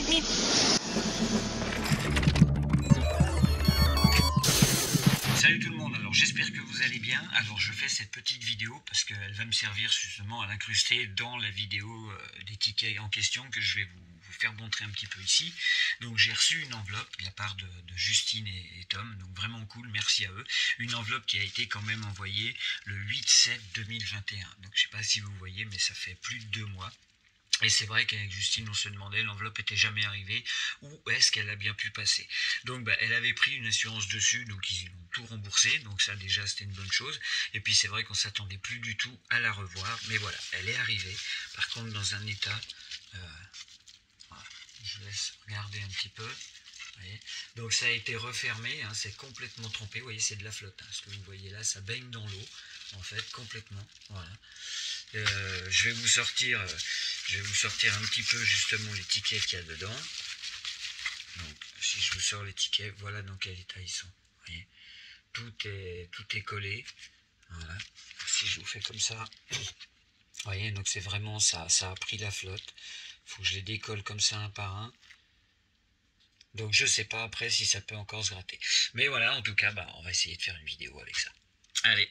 bip bip. Salut tout le monde, alors j'espère que vous allez bien. Alors je fais cette petite vidéo parce qu'elle va me servir justement à l'incruster dans la vidéo des tickets en question que je vais vous faire montrer un petit peu ici. Donc j'ai reçu une enveloppe de la part de Justine et Tom, donc vraiment cool, merci à eux. Une enveloppe qui a été quand même envoyée le 8/7/2021. Donc je sais pas si vous voyez, mais ça fait plus de 2 mois. Et c'est vrai qu'avec Justine, on se demandait, l'enveloppe était jamais arrivée, où est-ce qu'elle a bien pu passer. Donc elle avait pris une assurance dessus, donc ils ont tout remboursé, donc ça déjà c'était une bonne chose. Et puis c'est vrai qu'on s'attendait plus du tout à la revoir, mais voilà, elle est arrivée. Par contre dans un état, voilà, je laisse regarder un petit peu. Voyez. Donc ça a été refermé, hein, c'est complètement trempé, vous voyez c'est de la flotte, hein, ce que vous voyez là, ça baigne dans l'eau, en fait, complètement, voilà. Je vais vous sortir un petit peu justement les tickets qu'il y a dedans. Donc si je vous sors les tickets, voilà dans quel état ils sont, vous voyez. Tout est collé, voilà. Si je vous fais comme ça, vous voyez, donc c'est vraiment ça a pris la flotte, il faut que je les décolle comme ça un par un. Donc je sais pas après si ça peut encore se gratter. Mais voilà, en tout cas, on va essayer de faire une vidéo avec ça. Allez.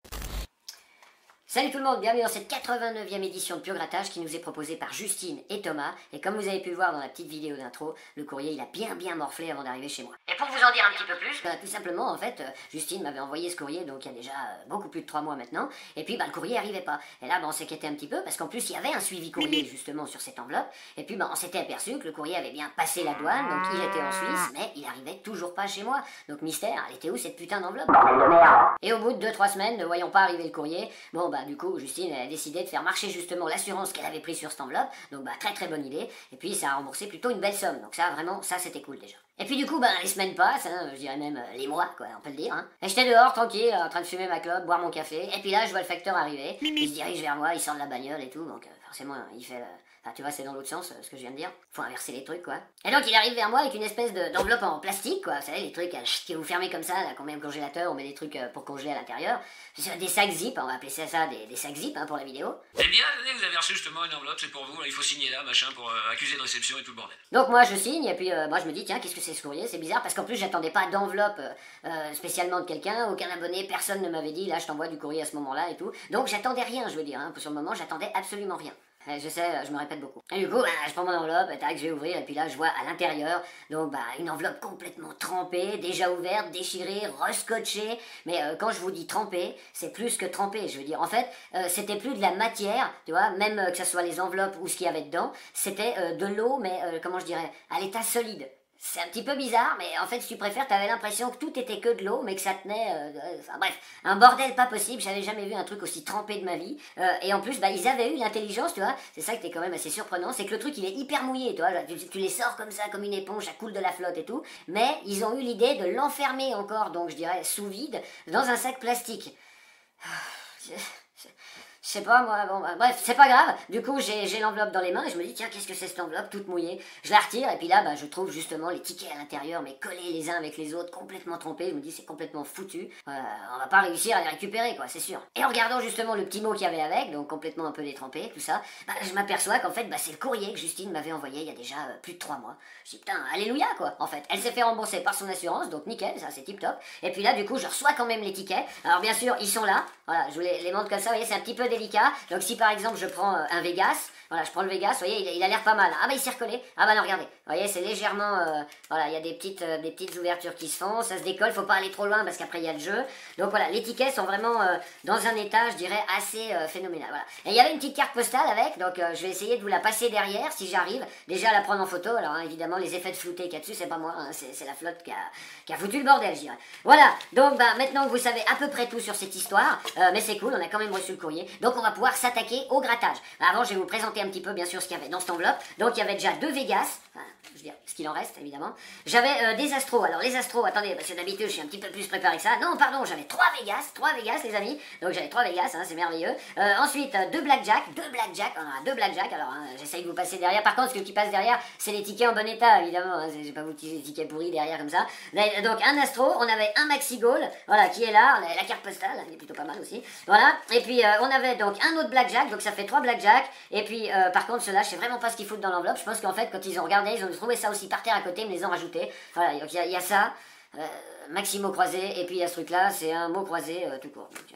Salut tout le monde, bienvenue dans cette 89e édition de Pur Grattage qui nous est proposée par Justine et Thomas. Et comme vous avez pu le voir dans la petite vidéo d'intro, le courrier il a bien morflé avant d'arriver chez moi. Et pour vous en dire un petit peu plus, tout simplement en fait, Justine m'avait envoyé ce courrier donc il y a déjà beaucoup plus de 3 mois maintenant. Et puis le courrier arrivait pas. Et là on s'inquiétait un petit peu parce qu'en plus il y avait un suivi courrier justement sur cette enveloppe. Et puis on s'était aperçu que le courrier avait bien passé la douane, donc il était en Suisse, mais il arrivait toujours pas chez moi. Donc mystère, elle était où cette putain d'enveloppe? Et au bout de 2-3 semaines ne voyant pas arriver le courrier, du coup Justine elle a décidé de faire marcher justement l'assurance qu'elle avait prise sur cette enveloppe, donc très bonne idée, et puis ça a remboursé plutôt une belle somme, donc ça vraiment, ça c'était cool déjà. Et puis du coup, les semaines passent, hein, je dirais même les mois, quoi, on peut le dire, hein. Et j'étais dehors, tranquille, en train de fumer ma clope, boire mon café, et puis là je vois le facteur arriver, il se dirige vers moi, il sort de la bagnole et tout, donc forcément il fait... Enfin, tu vois, c'est dans l'autre sens, ce que je viens de dire. Faut inverser les trucs, quoi. Et donc, il arrive vers moi avec une espèce d'enveloppe en plastique, quoi. Vous savez, les trucs que vous fermez comme ça, là, qu'on met au congélateur, on met des trucs pour congeler à l'intérieur. Des sacs zip, on va appeler ça des sacs zip, hein, pour la vidéo. Eh bien, vous avez reçu justement une enveloppe, c'est pour vous, là, il faut signer là, machin, pour accuser de réception et tout le bordel. Donc, moi, je signe, et puis, moi, je me dis, tiens, qu'est-ce que c'est ce courrier? C'est bizarre, parce qu'en plus, j'attendais pas d'enveloppe spécialement de quelqu'un, aucun abonné, personne ne m'avait dit, là, je t'envoie du courrier à ce moment-là et tout. Donc, j'attendais rien, je veux dire, hein. Sur le moment, j'attendais absolument rien. Je sais, je me répète beaucoup. Et du coup, je prends mon enveloppe, tac, je vais ouvrir, et puis là, je vois à l'intérieur, donc, une enveloppe complètement trempée, déjà ouverte, déchirée, rescotchée. Mais quand je vous dis trempée, c'est plus que trempée, je veux dire. En fait, c'était plus de la matière, tu vois, même que ce soit les enveloppes ou ce qu'il y avait dedans, c'était de l'eau, mais comment je dirais, à l'état solide. C'est un petit peu bizarre, mais en fait, si tu préfères, t'avais l'impression que tout était que de l'eau, mais que ça tenait... Enfin bref, un bordel pas possible, j'avais jamais vu un truc aussi trempé de ma vie. Et en plus, ils avaient eu l'intelligence, tu vois, c'est ça qui était quand même assez surprenant, c'est que le truc, il est hyper mouillé, tu vois, tu les sors comme ça, comme une éponge, ça coule de la flotte et tout, mais ils ont eu l'idée de l'enfermer encore, donc je dirais sous vide, dans un sac plastique. Je sais pas moi, bref, c'est pas grave. Du coup, j'ai l'enveloppe dans les mains et je me dis, tiens, qu'est-ce que c'est cette enveloppe toute mouillée? Je la retire et puis là, je trouve justement les tickets à l'intérieur, mais collés les uns avec les autres, complètement trompés. Je me dis, c'est complètement foutu. On va pas réussir à les récupérer, quoi, c'est sûr. Et en regardant justement le petit mot qu'il y avait avec, donc complètement un peu détrempé, tout ça, je m'aperçois qu'en fait, c'est le courrier que Justine m'avait envoyé il y a déjà plus de 3 mois. Je dis, putain, alléluia, quoi, en fait. Elle s'est fait rembourser par son assurance, donc nickel, ça c'est tip top. Et puis là, du coup, je reçois quand même les tickets. Alors bien sûr, ils sont là. Voilà, je vous les montre comme ça, vous voyez, c'est un petit peu délicat. Donc si par exemple je prends un Vegas, voilà, je prends le Vegas, vous voyez, il a l'air pas mal. Ah il s'est recollé. Ah non, regardez. Vous voyez, c'est légèrement, voilà, il y a des petites ouvertures qui se font, ça se décolle, faut pas aller trop loin parce qu'après il y a le jeu. Donc voilà, les tickets sont vraiment dans un état, je dirais, assez phénoménal. Voilà. Et il y avait une petite carte postale avec, donc je vais essayer de vous la passer derrière si j'arrive. Déjà à la prendre en photo, alors évidemment les effets de flouté qu'il y a dessus, c'est pas moi, hein, c'est la flotte qui a foutu le bordel, je dirais. Voilà, donc maintenant que vous savez à peu près tout sur cette histoire, mais c'est cool, on a quand même reçu le courrier, donc on va pouvoir s'attaquer au grattage. Avant, je vais vous présenter un petit peu, bien sûr, ce qu'il y avait dans cette enveloppe. Donc, il y avait déjà 2 Vegas, enfin, je veux dire, ce qu'il en reste, évidemment. J'avais des Astros. Alors, les Astros, attendez, parce que d'habitude, je suis un petit peu plus préparé que ça. Non, pardon, j'avais 3 Vegas, les amis. Donc, j'avais 3 Vegas, hein, c'est merveilleux. Ensuite, 2 Blackjack, on en a 2 Blackjack. Alors, j'essaye de vous passer derrière. Par contre, ce qui passe derrière, c'est les tickets en bon état, évidemment. Hein, j'ai pas vous utiliser les tickets pourris derrière comme ça. Donc, un Astro, on avait un Maxi Goal, voilà, qui est là. On avait la carte postale, elle est plutôt pas mal aussi. Voilà. Et puis, on avait donc un autre Blackjack, donc ça fait 3 Blackjack. Et puis, par contre, ceux-là, je sais vraiment pas ce qu'ils foutent dans l'enveloppe. Je pense qu'en fait, quand ils ont regardé, ils ont trouvé ça aussi par terre à côté, ils me les ont rajoutés. Voilà, donc il y a ça, Maximo croisé, et puis il y a ce truc-là, c'est un mot croisé tout court. Donc,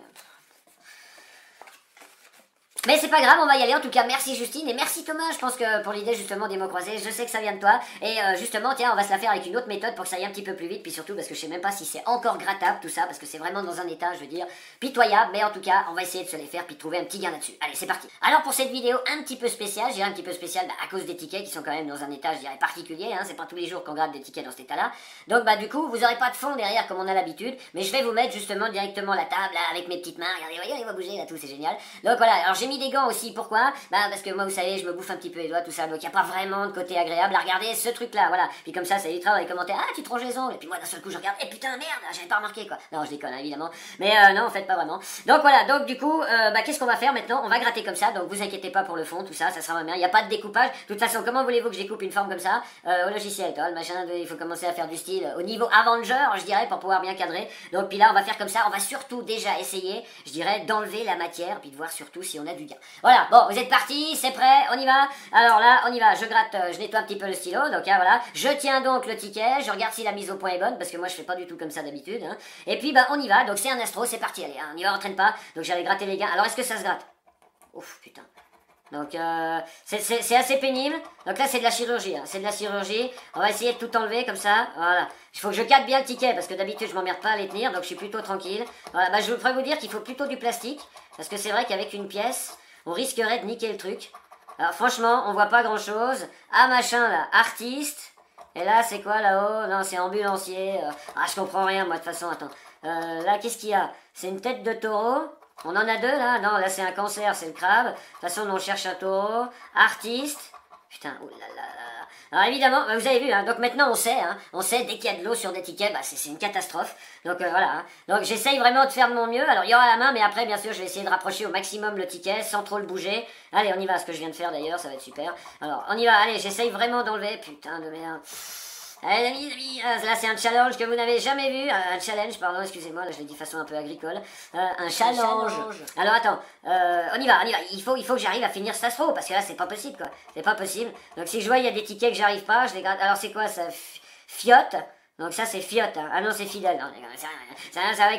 mais c'est pas grave, on va y aller. En tout cas, merci Justine et merci Thomas. Je pense que pour l'idée justement des mots croisés, je sais que ça vient de toi. Et justement, tiens, on va se la faire avec une autre méthode pour que ça aille un petit peu plus vite. Puis surtout parce que je sais même pas si c'est encore grattable tout ça, parce que c'est vraiment dans un état, je veux dire, pitoyable. Mais en tout cas, on va essayer de se les faire puis de trouver un petit gain là-dessus. Allez, c'est parti. Alors pour cette vidéo un petit peu spéciale, je dirais un petit peu spéciale à cause des tickets qui sont quand même dans un état, je dirais, particulier. Hein, c'est pas tous les jours qu'on gratte des tickets dans cet état-là. Donc du coup, vous aurez pas de fond derrière comme on a l'habitude. Mais je vais vous mettre justement directement la table là, avec mes petites mains. Regardez, voyez, on va bouger là, tout, c'est génial. Donc voilà. Alors j'ai mis des gants aussi. Pourquoi? Parce que moi, vous savez, je me bouffe un petit peu les doigts, tout ça, donc il n'y a pas vraiment de côté agréable à regarder ce truc-là, voilà. Puis comme ça évitera dans les commentaires, ah, tu te ronges les ongles, et puis moi, d'un seul coup, je regarde, eh putain, merde, j'avais pas remarqué, quoi. Non, je déconne, hein, évidemment. Mais non, en fait, pas vraiment. Donc voilà, donc du coup, qu'est-ce qu'on va faire maintenant? On va gratter comme ça, donc vous inquiétez pas pour le fond, tout ça, ça sera bien. Il n'y a pas de découpage. De toute façon, comment voulez-vous que je découpe une forme comme ça? Au logiciel, toi, le machin, il faut commencer à faire du style au niveau Avenger, je dirais, pour pouvoir bien cadrer. Donc puis là, on va faire comme ça, on va surtout déjà essayer, je dirais, d'enlever la matière, puis de voir surtout si on a du gain. Voilà, bon, vous êtes partis, c'est prêt, on y va. Alors là, on y va, je gratte, je nettoie un petit peu le stylo, donc hein, voilà. Je tiens donc le ticket, je regarde si la mise au point est bonne, parce que moi je fais pas du tout comme ça d'habitude. Hein. Et puis on y va, donc c'est un astro, c'est parti, allez, hein, on y va, on traîne pas. Donc j'allais gratter les gains. Alors est-ce que ça se gratte? Ouf, putain. Donc c'est assez pénible. Donc là c'est de la chirurgie, hein. C'est de la chirurgie. On va essayer de tout enlever comme ça. Voilà. Il faut que je cadre bien le ticket parce que d'habitude je m'emmerde pas à les tenir, donc je suis plutôt tranquille. Voilà, je voudrais vous dire qu'il faut plutôt du plastique parce que c'est vrai qu'avec une pièce, on risquerait de niquer le truc. Alors franchement, on voit pas grand chose. Ah machin là, artiste. Et là c'est quoi là-haut? Non, c'est ambulancier. Ah je comprends rien moi de toute façon, attends. Là qu'est-ce qu'il y a? C'est une tête de taureau. On en a deux là? Non, là c'est un cancer, c'est le crabe. De toute façon, on cherche un taureau. Artiste. Putain, oulala. Alors évidemment, vous avez vu, hein, donc maintenant on sait, dès qu'il y a de l'eau sur des tickets, c'est une catastrophe. Donc voilà, hein. Donc j'essaye vraiment de faire de mon mieux. Alors il y aura la main, mais après bien sûr je vais essayer de rapprocher au maximum le ticket sans trop le bouger. Allez, on y va, ce que je viens de faire d'ailleurs, ça va être super. Alors on y va, allez, j'essaye vraiment d'enlever, putain de merde. Allez les amis, là c'est un challenge que vous n'avez jamais vu, un challenge, pardon, excusez-moi, là je l'ai dit de façon un peu agricole, un challenge. Alors attends, on y va, il faut que j'arrive à finir cet astro, parce que là c'est pas possible quoi, c'est pas possible. Donc si je vois il y a des tickets que j'arrive pas, je les gratte. Alors c'est quoi ça? Fiotte. Donc ça c'est fiotte, hein. Ah non c'est fidèle, non, c'est avec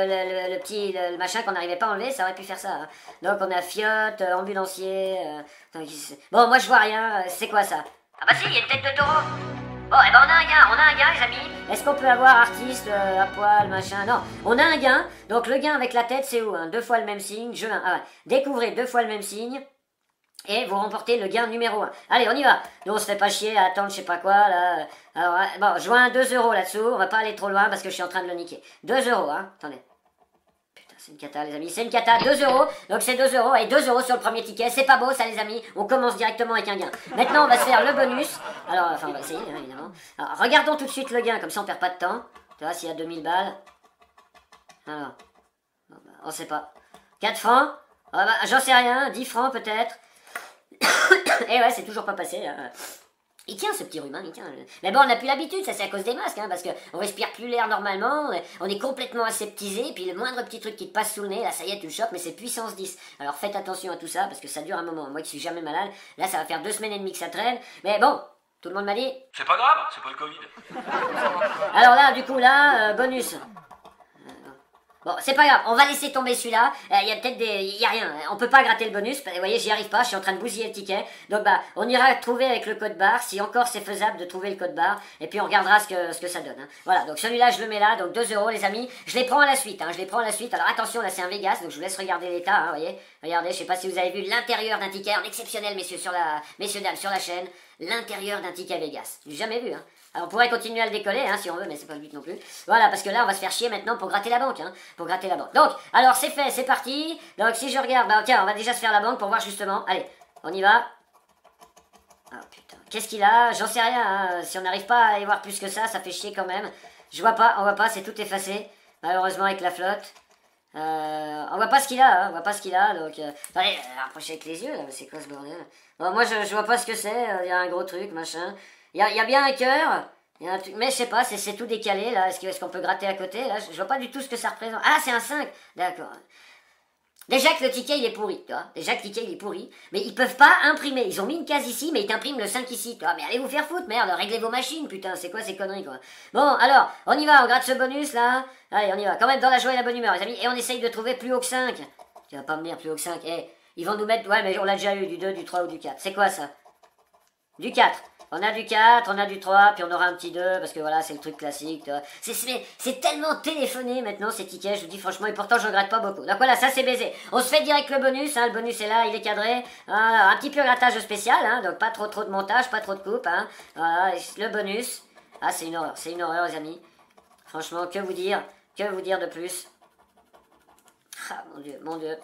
le petit le machin qu'on n'arrivait pas à enlever, ça aurait pu faire ça. Hein. Donc on a fiotte, ambulancier, bon moi je vois rien, c'est quoi ça? Ah bah si, il y a une tête de taureau. Bon, on a un gain les amis. Est-ce qu'on peut avoir artiste, à poil, machin? Non, on a un gain, donc le gain avec la tête c'est où? Hein? 2 fois le même signe, jeu 1, découvrez 2 fois le même signe, et vous remportez le gain numéro 1. Allez, on y va. Nous on se fait pas chier à attendre je sais pas quoi, là. Alors, bon, je vois un 2 € là-dessous, on va pas aller trop loin parce que je suis en train de le niquer. 2 €, hein, attendez. C'est une cata les amis, c'est une cata, 2 €, donc c'est 2 €, et 2 € sur le premier ticket, c'est pas beau ça les amis, on commence directement avec un gain. Maintenant on va se faire le bonus, alors enfin on va essayer hein, évidemment. Alors regardons tout de suite le gain, comme ça on perd pas de temps, tu vois s'il y a 2000 balles. Alors, on sait pas. 4 francs, j'en sais rien, 10 francs peut-être. Et ouais c'est toujours pas passé là. Il tient ce petit rhume, hein, il tient. Mais bon, on n'a plus l'habitude, ça c'est à cause des masques, hein, parce qu'on respire plus l'air normalement, on est complètement aseptisé, puis le moindre petit truc qui te passe sous le nez, là ça y est, tu le chopes, mais c'est puissance 10. Alors faites attention à tout ça, parce que ça dure un moment. Moi qui suis jamais malade, là ça va faire 2 semaines et demie que ça traîne, mais bon, tout le monde m'a dit. C'est pas grave, c'est pas le Covid. Alors là, du coup, là, bonus. Bon, c'est pas grave, on va laisser tomber celui-là. Il y a peut-être des... Il y a rien, on peut pas gratter le bonus. Vous voyez, j'y arrive pas, je suis en train de bousiller le ticket. Donc on ira trouver avec le code barre, si encore c'est faisable de trouver le code barre. Et puis on regardera ce que ça donne. Hein. Voilà, donc celui-là, je le mets là, donc 2 € les amis. Je les prends à la suite, hein, je les prends à la suite. Alors attention, là c'est un Vegas, donc je vous laisse regarder l'état, hein, voyez. Regardez, je sais pas si vous avez vu l'intérieur d'un ticket en exceptionnel, messieurs, dames, sur la chaîne. L'intérieur d'un ticket Vegas. J'ai jamais vu, hein. Alors on pourrait continuer à le décoller, hein, si on veut, mais c'est pas le but non plus. Voilà, parce que là, on va se faire chier maintenant pour gratter la banque, hein, pour gratter la banque. Donc, alors c'est fait, c'est parti. Donc si je regarde, tiens, on va déjà se faire la banque pour voir justement. Allez, on y va. Oh putain, qu'est-ce qu'il a? J'en sais rien, hein. Si on n'arrive pas à y voir plus que ça fait chier quand même. Je vois pas, on voit pas, c'est tout effacé. Malheureusement avec la flotte. On voit pas ce qu'il a, hein, on voit pas ce qu'il a, donc... Allez, rapprochez avec les yeux, là, mais c'est quoi ce bordel? Bon, moi, je vois pas ce que c'est, il y a un gros truc, machin... Il y a bien un cœur, mais je sais pas, c'est tout décalé, là, est-ce qu'on peut gratter à côté, là, je vois pas du tout ce que ça représente. Ah, c'est un 5, d'accord. Déjà que le ticket il est pourri, tu vois. Déjà que le ticket il est pourri. Mais ils peuvent pas imprimer. Ils ont mis une case ici, mais ils t'impriment le 5 ici. Tu vois. Mais allez vous faire foutre, merde. Réglez vos machines, putain. C'est quoi ces conneries, quoi. Bon, alors, on y va. On gratte ce bonus, là. Allez, on y va. Quand même dans la joie et la bonne humeur, les amis. Et on essaye de trouver plus haut que 5. Tu vas pas me dire plus haut que 5. Eh, ils vont nous mettre... Ouais, mais on l'a déjà eu. Du 2, du 3 ou du 4. C'est quoi, ça? Du 4. On a du 4, on a du 3, puis on aura un petit 2, parce que voilà, c'est le truc classique. C'est tellement téléphoné maintenant, ces tickets, je vous dis franchement, et pourtant je regrette pas beaucoup. Donc voilà, ça c'est baisé. On se fait direct le bonus, hein, le bonus est là, il est cadré. Voilà, un petit peu grattage spécial, hein, donc pas trop de montage, pas trop de coupe. Hein. Voilà, le bonus. Ah, c'est une horreur, les amis. Franchement, que vous dire de plus? Ah, mon Dieu, mon Dieu.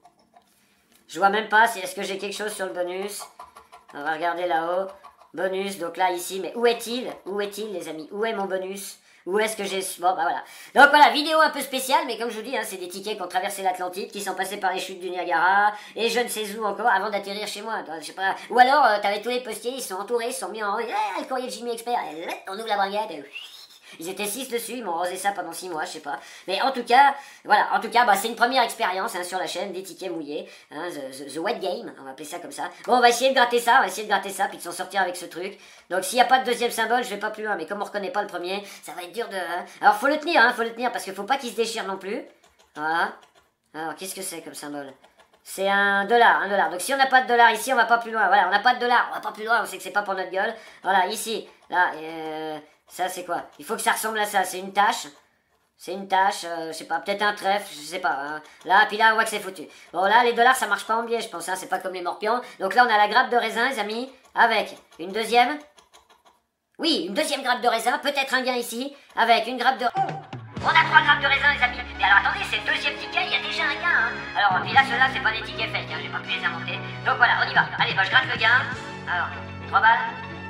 Je vois même pas si est-ce que j'ai quelque chose sur le bonus. On va regarder là-haut. Bonus, donc là, ici, mais où est-il? Où est-il, les amis? Où est mon bonus? Où est-ce que j'ai... Bon, bah voilà. Donc voilà, vidéo un peu spéciale, mais comme je vous dis, hein, c'est des tickets qui ont traversé l'Atlantide, qui sont passés par les chutes du Niagara, et je ne sais où encore, avant d'atterrir chez moi. Je sais pas... Ou alors, t'avais tous les postiers, ils sont entourés, ils sont mis en... le courrier de Jimmy Expert, on ouvre la braguette, et... Ils étaient 6 dessus, ils m'ont rosé ça pendant 6 mois, je sais pas. Mais en tout cas, voilà, bah, c'est une première expérience hein, sur la chaîne des tickets mouillés, hein, the Wet Game, on va appeler ça comme ça. Bon, on va essayer de gratter ça, puis de s'en sortir avec ce truc. Donc s'il n'y a pas de deuxième symbole, je vais pas plus loin, mais comme on reconnaît pas le premier, ça va être dur de... Hein. Alors faut le tenir, parce qu'il faut pas qu'il se déchire non plus. Voilà. Alors, qu'est-ce que c'est comme symbole? C'est un dollar. Donc si on n'a pas de dollar ici, on va pas plus loin. Voilà, on n'a pas de dollar, on va pas plus loin, on sait que c'est pas pour notre gueule. Voilà, ici, là, ça c'est quoi? Il faut que ça ressemble à ça, c'est une tâche. C'est une tâche, je sais pas, peut-être un trèfle, je sais pas. Hein. Là, puis là, on voit que c'est foutu. Bon, là, les dollars, ça marche pas en biais, je pense, hein, c'est pas comme les morpions. Donc là, on a la grappe de raisin, les amis, avec une deuxième. Oui, une deuxième grappe de raisin, peut-être un gain ici, avec une grappe de... On a 3 grappes de raisin, les amis. Mais alors attendez, c'est le deuxième ticket, il y a déjà un gain. Hein. Alors, puis là, ceux-là, c'est pas des tickets fake, hein, j'ai pas pu les inventer. Donc voilà, on y va. Allez, bah, je gratte le gain. Alors, 3 balles.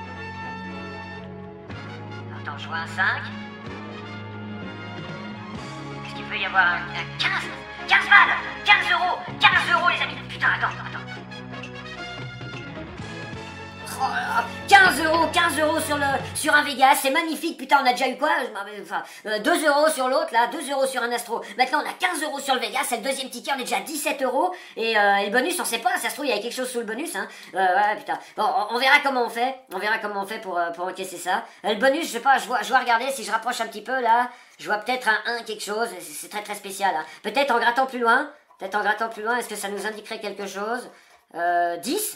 Attends, je vois un 5. Est-ce qu'il peut y avoir un 15 balles 15 euros, les amis. Putain, attends. Oh là, 15 euros sur un Vegas, c'est magnifique, putain, on a déjà eu quoi? Enfin, 2 euros sur l'autre, là, 2 euros sur un Astro. Maintenant, on a 15 euros sur le Vegas, c'est le deuxième ticket, on est déjà à 17 euros. Et le bonus, on sait pas, ça se trouve, il y a quelque chose sous le bonus, hein. Ouais, putain. Bon, on verra comment on fait. Pour encaisser ça. Le bonus, je sais pas, je vois regarder, si je rapproche un petit peu, là, je vois peut-être un 1 quelque chose, c'est très très spécial, hein. Peut-être en grattant plus loin, est-ce que ça nous indiquerait quelque chose? 10?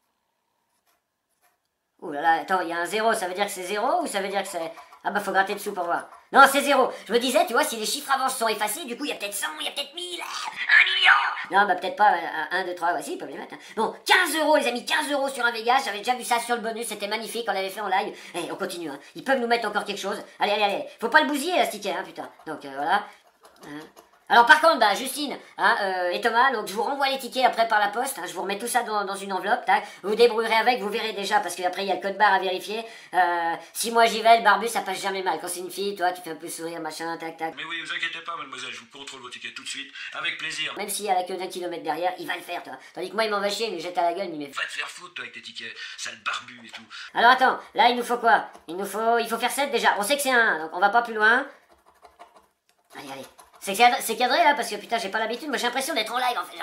Ouh là là, attends, il y a un 0, ça veut dire que c'est 0 ou ça veut dire que c'est... Ah bah faut gratter dessous pour voir. Non, c'est 0. Je me disais, tu vois, si les chiffres avant sont effacés, du coup il y a peut-être 100, il y a peut-être 1000, 1 million. Non, bah peut-être pas 1, 2, 3, voici, ils peuvent les mettre. Hein. Bon, 15 euros les amis, 15 euros sur un Vegas, j'avais déjà vu ça sur le bonus, c'était magnifique, on l'avait fait en live. Eh, on continue, hein. Ils peuvent nous mettre encore quelque chose. Allez. Faut pas le bousiller, là, ce ticket, hein, putain. Donc voilà. Hein. Alors par contre, bah, Justine hein, et Thomas, donc je vous renvoie les tickets après par la poste, hein, je vous remets tout ça dans une enveloppe, tac, vous vous débrouillerez avec, vous verrez déjà, parce qu'après il y a le code barre à vérifier. Si moi j'y vais, le barbu ça passe jamais mal. Quand c'est une fille, toi tu fais un peu sourire, machin, tac. Mais oui, vous inquiétez pas mademoiselle, je vous contrôle vos tickets tout de suite, avec plaisir. Même s'il y a la queue d'un kilomètre derrière, il va le faire, toi. Tandis que moi il m'en va chier, il me jette à la gueule, il me Va te faire foutre toi avec tes tickets, sale barbu et tout. Alors attends, là il nous faut quoi? Il faut faire 7 déjà, on sait que c'est 1, donc on va pas plus loin. Allez. C'est cadré là parce que putain j'ai pas l'habitude, moi j'ai l'impression d'être en live en fait,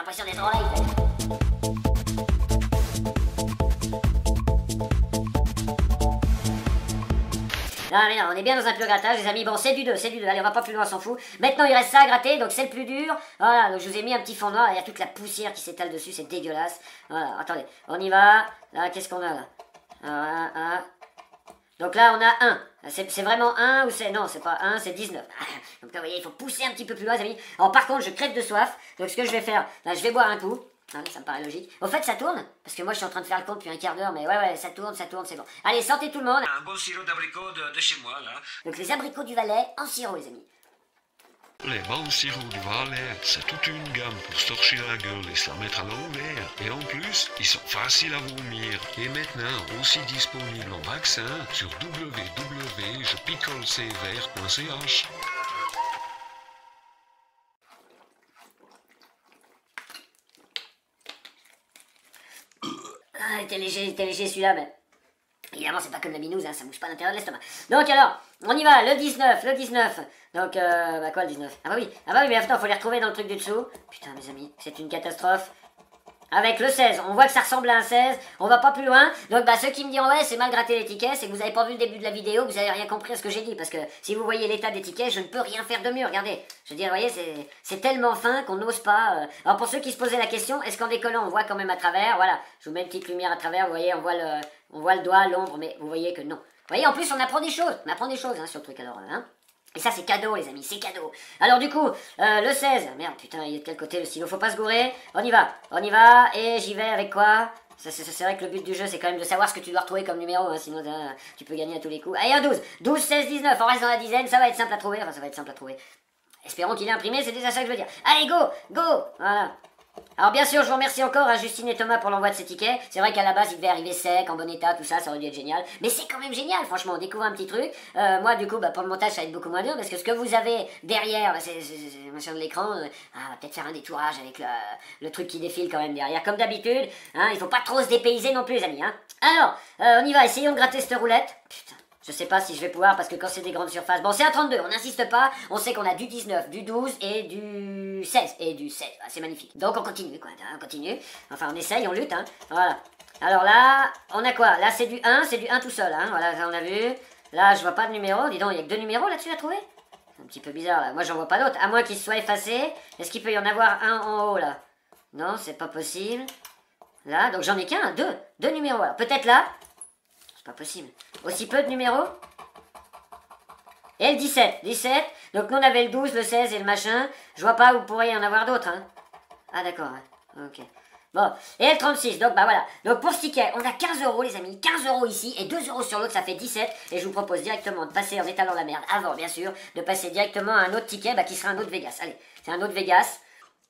Non, on est bien dans un peu grattage les amis, bon c'est du 2, allez on va pas plus loin, on s'en fout. Maintenant il reste ça à gratter, donc c'est le plus dur. Voilà, donc je vous ai mis un petit fond noir, il y a toute la poussière qui s'étale dessus, c'est dégueulasse. Voilà, attendez, on y va. Là, qu'est-ce qu'on a là? Voilà. Donc là, on a 1. C'est vraiment 1 ou c'est... Non, c'est pas 1, c'est 19. Donc là, vous voyez, il faut pousser un petit peu plus loin, les amis. Alors par contre, je crève de soif. Donc ce que je vais faire, là, je vais boire un coup. Ah, ça me paraît logique. Au fait, ça tourne? Parce que moi, je suis en train de faire le compte depuis un quart d'heure, mais ouais, ça tourne, c'est bon. Allez, santé tout le monde. Un beau sirop d'abricot de chez moi, là. Donc les abricots du Valais en sirop, les amis. Les bons sirops du Valais, c'est toute une gamme pour se torcher la gueule et se la mettre à l'envers. Et en plus, ils sont faciles à vomir. Et maintenant, aussi disponibles en vaccin sur www.jepicolcvert.ch. Ah, il était léger celui-là, mais... Évidemment, c'est pas comme la binouse, hein, ça bouge pas à l'intérieur de l'estomac. Donc alors, on y va, le 19. Donc, bah quoi le 19? Ah bah oui, mais attends, faut les retrouver dans le truc du dessous. Putain, mes amis, c'est une catastrophe. Avec le 16, on voit que ça ressemble à un 16, on va pas plus loin. Donc bah ceux qui me diront ouais c'est mal gratté les tickets, c'est que vous avez pas vu le début de la vidéo, vous avez rien compris à ce que j'ai dit, parce que si vous voyez l'état des tickets, je ne peux rien faire de mieux, regardez. Je veux dire, vous voyez, c'est tellement fin qu'on n'ose pas... Alors pour ceux qui se posaient la question, est-ce qu'en décollant on voit quand même à travers? Voilà, je vous mets une petite lumière à travers, vous voyez, on voit le doigt, l'ombre, mais vous voyez que non. Vous voyez, en plus on apprend des choses hein, sur le truc alors, hein. Et ça c'est cadeau les amis, c'est cadeau. Alors du coup, le 16, merde putain il est de quel côté le stylo, faut pas se gourer. On y va, et j'y vais avec quoi? C'est vrai que le but du jeu c'est quand même de savoir ce que tu dois retrouver comme numéro, hein, sinon tu peux gagner à tous les coups. Allez un 12, 12, 16, 19, on reste dans la dizaine, ça va être simple à trouver, Espérons qu'il est imprimé, c'est déjà ça que je veux dire. Allez go, voilà. Alors bien sûr, je vous remercie encore à Justine et Thomas pour l'envoi de ces tickets. C'est vrai qu'à la base, il devait arriver sec, en bon état, tout ça, ça aurait dû être génial. Mais c'est quand même génial, franchement, on découvre un petit truc. Moi, du coup, bah, pour le montage, ça va être beaucoup moins dur, parce que ce que vous avez derrière, bah, c'est machin de l'écran, on va peut-être faire un détourage avec le truc qui défile quand même derrière. Comme d'habitude, hein, il faut pas trop se dépayser non plus, les amis. Hein. Alors, on y va, essayons de gratter cette roulette. Putain. Je sais pas si je vais pouvoir parce que quand c'est des grandes surfaces... Bon, c'est un 32, on n'insiste pas. On sait qu'on a du 19, du 12 et du 16. Ah, c'est magnifique. Donc on continue, quoi. On continue. Enfin, on essaye, on lutte, hein. Voilà. Alors là, on a quoi? Là, c'est du 1 tout seul, hein. Voilà, ça, on a vu. Là, je vois pas de numéro. Dis donc, il y a que 2 numéros là-dessus à trouver? C'est un petit peu bizarre, là. Moi, j'en vois pas d'autres. À moins qu'ils soient effacés. Est-ce qu'il peut y en avoir un en haut, là? Non, c'est pas possible. Là, donc j'en ai qu'un, deux numéros. Alors, peut-être là. C'est pas possible. Aussi peu de numéros. Et le 17. Donc nous on avait le 12, le 16 et le machin. Je vois pas où pourrait y en avoir d'autres. Hein. Ah d'accord. Hein. Ok. Bon. Et le 36. Donc bah voilà. Donc pour ce ticket, on a 15 € les amis. 15 € ici et 2 € sur l'autre, ça fait 17. Et je vous propose directement de passer en étalant la merde. Avant bien sûr. De passer directement à un autre ticket bah, qui sera un autre Vegas. Allez. C'est un autre Vegas.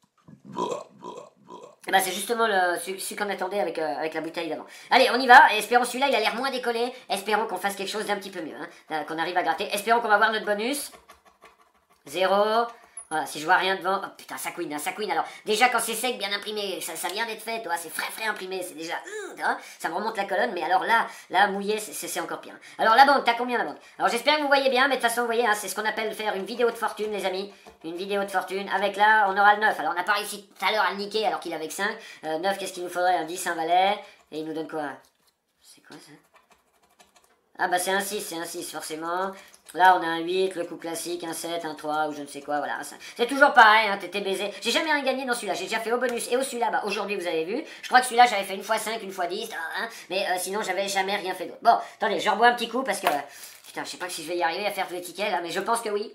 Bah c'est justement celui qu'on attendait avec la bouteille d'avant. Allez, on y va, et espérons celui-là, il a l'air moins décollé. Espérons qu'on fasse quelque chose d'un petit peu mieux, hein, qu'on arrive à gratter. Espérons qu'on va voir notre bonus. 0. Voilà, si je vois rien devant... Oh putain, ça couine. Alors, déjà quand c'est sec, bien imprimé, ça vient d'être fait, toi, c'est frais imprimé, c'est déjà... ça me remonte la colonne, mais alors là, mouillé, c'est encore pire. Alors la banque, t'as combien la banque? Alors j'espère que vous voyez bien, mais de toute façon, vous voyez, hein, c'est ce qu'on appelle faire une vidéo de fortune, les amis. Une vidéo de fortune. Avec là, on aura le 9. Alors on n'a pas réussi tout à l'heure à le niquer alors qu'il avait que 5. 9, qu'est-ce qu'il nous faudrait? Un 10, un valet. Et il nous donne quoi? C'est quoi ça? Ah bah c'est un 6, forcément. Là on a un 8, le coup classique, un 7, un 3 ou je ne sais quoi, voilà. C'est toujours pareil, hein, t'es baisé. J'ai jamais rien gagné dans celui-là, j'ai déjà fait au bonus et au celui-là, bah aujourd'hui vous avez vu. Je crois que celui-là j'avais fait une fois 5, une fois 10, hein, mais sinon j'avais jamais rien fait d'autre. Bon, attendez, je rebois un petit coup parce que... putain, je sais pas si je vais y arriver à faire tous les tickets là, mais je pense que oui.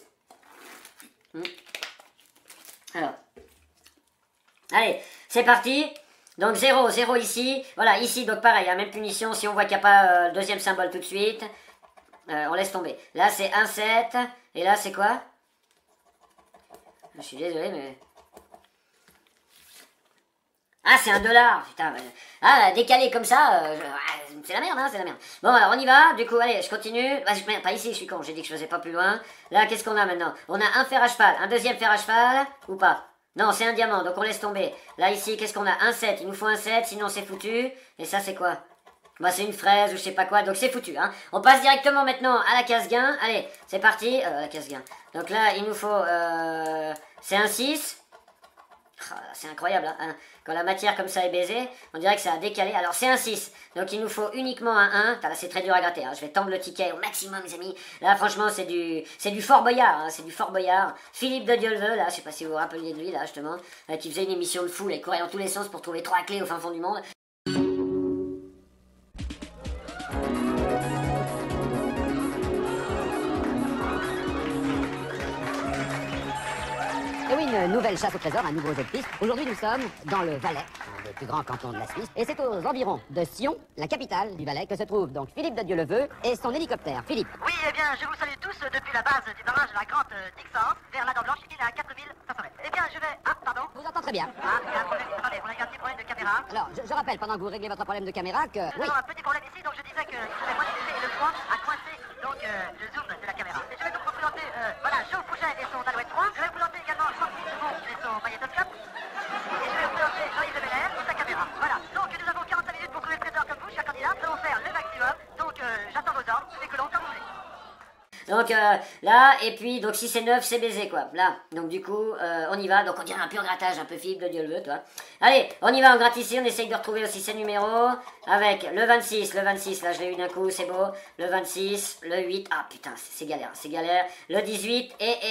Alors. Allez, c'est parti. Donc 0 ici. Voilà, ici, donc pareil, même punition si on voit qu'il n'y a pas le deuxième symbole tout de suite. On laisse tomber. Là, c'est 1, 7. Et là, c'est quoi? Je suis désolé, mais... Ah, c'est $1. Putain. Ah, décalé comme ça, c'est la merde, hein, c'est la merde. Bon, alors, on y va. Du coup, allez, je continue. Merde, pas ici, je suis con. J'ai dit que je faisais pas plus loin. Là, qu'est-ce qu'on a maintenant? On a un fer à cheval. Un deuxième fer à cheval. Ou pas? Non, c'est un diamant, donc on laisse tomber. Là, ici, qu'est-ce qu'on a? Un 7. Il nous faut un 7, sinon c'est foutu. Et ça, c'est quoi? Bah, c'est une fraise ou je sais pas quoi, donc c'est foutu, hein. On passe directement maintenant à la case gain. Allez, c'est parti. La case gain. Donc là, il nous faut... c'est un 6. Oh, c'est incroyable, hein. Quand la matière comme ça est baisée, on dirait que ça a décalé. Alors c'est un 6, donc il nous faut uniquement un 1. Là c'est très dur à gratter, hein. Je vais tendre le ticket au maximum les amis. Là franchement c'est du Fort Boyard, hein. C'est du Fort Boyard. Philippe de Dieuleveux, là, je sais pas si vous vous rappeliez de lui là justement, qui faisait une émission de fou, là, il courait dans tous les sens pour trouver 3 clés au fin fond du monde. Et oui, une nouvelle chasse au trésor, un nouveau jeu de piste. Aujourd'hui, nous sommes dans le Valais, le plus grand canton de la Suisse. Et c'est aux environs de Sion, la capitale du Valais, que se trouve donc Philippe de Dieuleveux et son hélicoptère. Philippe. Oui, eh bien, je vous salue tous depuis la base du barrage de la Grande Dixence vers la Dent Blanche, il est à 4500 mètres. Eh bien, je vais... Ah, pardon. Je vous entends très bien. Ah, il y a un problème, attendez, on a un petit problème de caméra. Alors, je rappelle, pendant que vous réglez votre problème de caméra, que... Nous avons un petit problème ici, donc je disais que c'est moi qui et le point à coincer donc le zoom de la caméra. Et je vais donc vous présenter, voilà, Joe Fouget et son Alouette 3. Je vais vous présenter également Jean-Philippe Dumont et son magnétoscope. Et je vais vous présenter Jean-Yves de Belair et sa caméra. Voilà, donc nous avons 45 minutes pour trouver le trésor comme vous, chers candidats. Nous allons faire le maximum. Donc Donc là, et puis, donc si c'est 9, c'est baisé, quoi. Là, donc du coup, on y va. Donc on dirait un peu en grattage, un peu Philippe de Dieu le veut, toi. Allez, on y va, on gratte ici, on essaye de retrouver aussi ces numéros. Avec le 26, là je l'ai eu d'un coup, c'est beau. Le 26, le 8, ah putain, c'est galère, c'est galère. Le 18,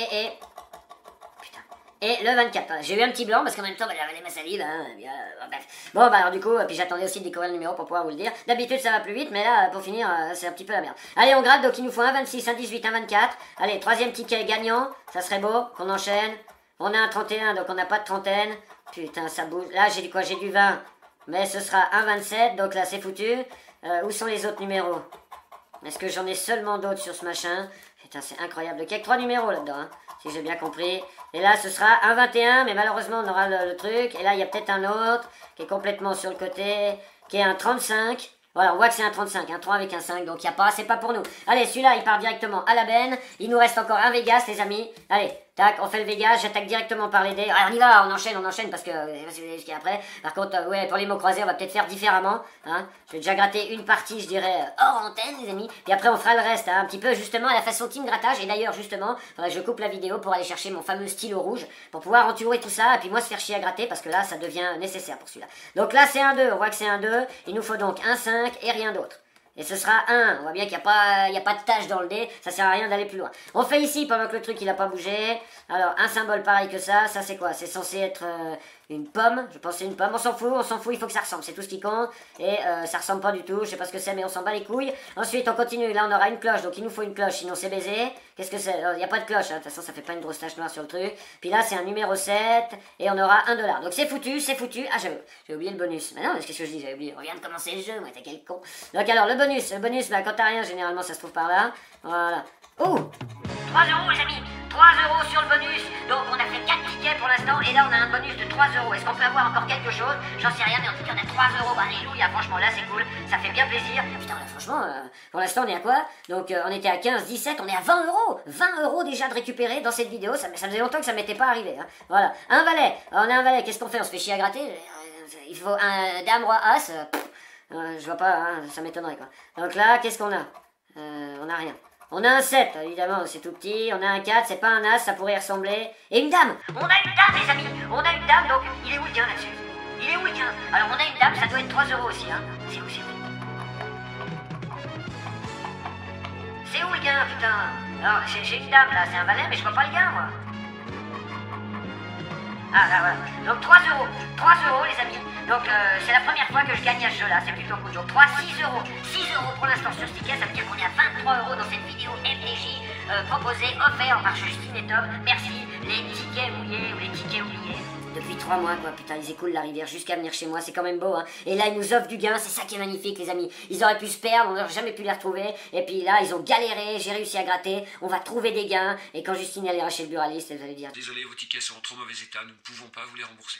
et le 24, voilà. J'ai eu un petit blanc parce qu'en même temps, bah, j'avais ma salive, hein, bref. Bon, bah alors du coup, puis j'attendais aussi de découvrir le numéro pour pouvoir vous le dire. D'habitude, ça va plus vite, mais là, pour finir, c'est un petit peu la merde. Allez, on gratte, donc il nous faut un 26, un 18, un 24. Allez, troisième ticket gagnant, ça serait beau, qu'on enchaîne. On a un 31, donc on n'a pas de trentaine. Putain, ça bouge. Là, j'ai du quoi? J'ai du 20, mais ce sera un 27, donc là, c'est foutu. Où sont les autres numéros? Est-ce que j'en ai seulement d'autres sur ce machin? Putain, c'est incroyable. Il y a que 3 numéros là-dedans, hein, si j'ai bien compris. Et là, ce sera un 21, mais malheureusement, on aura le truc. Et là, il y a peut-être un autre qui est complètement sur le côté, qui est un 35. Voilà, on voit que c'est un 35, un 3 avec un 5, donc il y a pas, c'est pas pour nous. Allez, celui-là, il part directement à la benne. Il nous reste encore un Vegas, les amis. Allez, tac, on fait le Vegas, j'attaque directement par les dés. Allez, on y va, on enchaîne, parce que ce qu'il y a après. Par contre, ouais, pour les mots croisés, on va peut-être faire différemment. Hein. Je vais déjà gratter une partie, je dirais, hors antenne, les amis. Puis après, on fera le reste, hein, un petit peu, justement, à la façon team grattage. Et d'ailleurs, justement, je coupe la vidéo pour aller chercher mon fameux stylo rouge, pour pouvoir entourer tout ça, et puis moi, se faire chier à gratter, parce que là, ça devient nécessaire pour celui-là. Donc là, c'est un 2, on voit que c'est un 2. Il nous faut donc un 5 et rien d'autre. Et ce sera 1, on voit bien qu'il n'y a pas de tache dans le dé, ça sert à rien d'aller plus loin. On fait ici pendant que le truc il a pas bougé. Alors un symbole pareil que ça c'est quoi? C'est censé être une pomme, je pense que c'est une pomme, on s'en fout, il faut que ça ressemble, c'est tout ce qui compte. Et ça ressemble pas du tout, je sais pas ce que c'est mais on s'en bat les couilles. Ensuite on continue, là on aura une cloche, donc il nous faut une cloche, sinon c'est baisé. Qu'est-ce que c'est? Il n'y a pas de cloche, hein. De toute façon ça fait pas une grosse tache noire sur le truc. Puis là c'est un numéro 7, et on aura $1. Donc c'est foutu, ah j'ai oublié le bonus. Mais non, qu'est-ce que je dis, j'avais oublié, on vient de commencer le jeu, moi t'es quel con. Donc alors le bonus, bah, quand t'as rien, généralement ça se trouve par là. Voilà. Oh 3 euros, les amis. 3 euros sur le bonus. Donc, on a fait 4 tickets pour l'instant. Et là, on a un bonus de 3 euros. Est-ce qu'on peut avoir encore quelque chose? J'en sais rien, mais en tout cas, on a 3 euros. Bah, alléluia, franchement, là, c'est cool. Ça fait bien plaisir. Putain, là, franchement, pour l'instant, on est à quoi? Donc, on était à 15, 17, on est à 20 euros. 20 euros déjà de récupérer dans cette vidéo. Ça faisait longtemps que ça m'était pas arrivé. Hein. Voilà. Un valet. On a un valet. Qu'est-ce qu'on fait? On se fait chier à gratter? Il faut un dame, roi, as. Je vois pas, hein, ça m'étonnerait, quoi. Donc là, qu'est-ce qu'on a? On a rien. On a un 7, évidemment, c'est tout petit. On a un 4, c'est pas un as, ça pourrait y ressembler. Et une dame. On a une dame, les amis. On a une dame, donc il est où le gain là-dessus? Il est où le gain? Alors, on a une dame, ça doit être 3 euros aussi, hein. C'est où? C'est où le gain, putain? Alors, j'ai une dame, là, c'est un valet, mais je vois pas le gain, moi. Ah, là, voilà. Donc 3 euros. 3 euros, les amis. Donc, c'est la première fois que je gagne à ce jeu-là. C'est plutôt cool. Donc 6 euros. 6 euros pour l'instant sur ce ticket. Ça veut dire qu'on est à 23 euros dans cette vidéo FDJ proposée, offerte par Justine et Tom. Merci. Les tickets mouillés ou les tickets oubliés. Depuis 3 mois, quoi, putain, ils écoulent la rivière jusqu'à venir chez moi, c'est quand même beau, hein. Et là, ils nous offrent du gain, c'est ça qui est magnifique, les amis. Ils auraient pu se perdre, on n'aurait jamais pu les retrouver. Et puis là, ils ont galéré, j'ai réussi à gratter, on va trouver des gains. Et quand Justine allait chez le buraliste, elle allait dire: Désolé, vos tickets sont en trop mauvais état, nous ne pouvons pas vous les rembourser.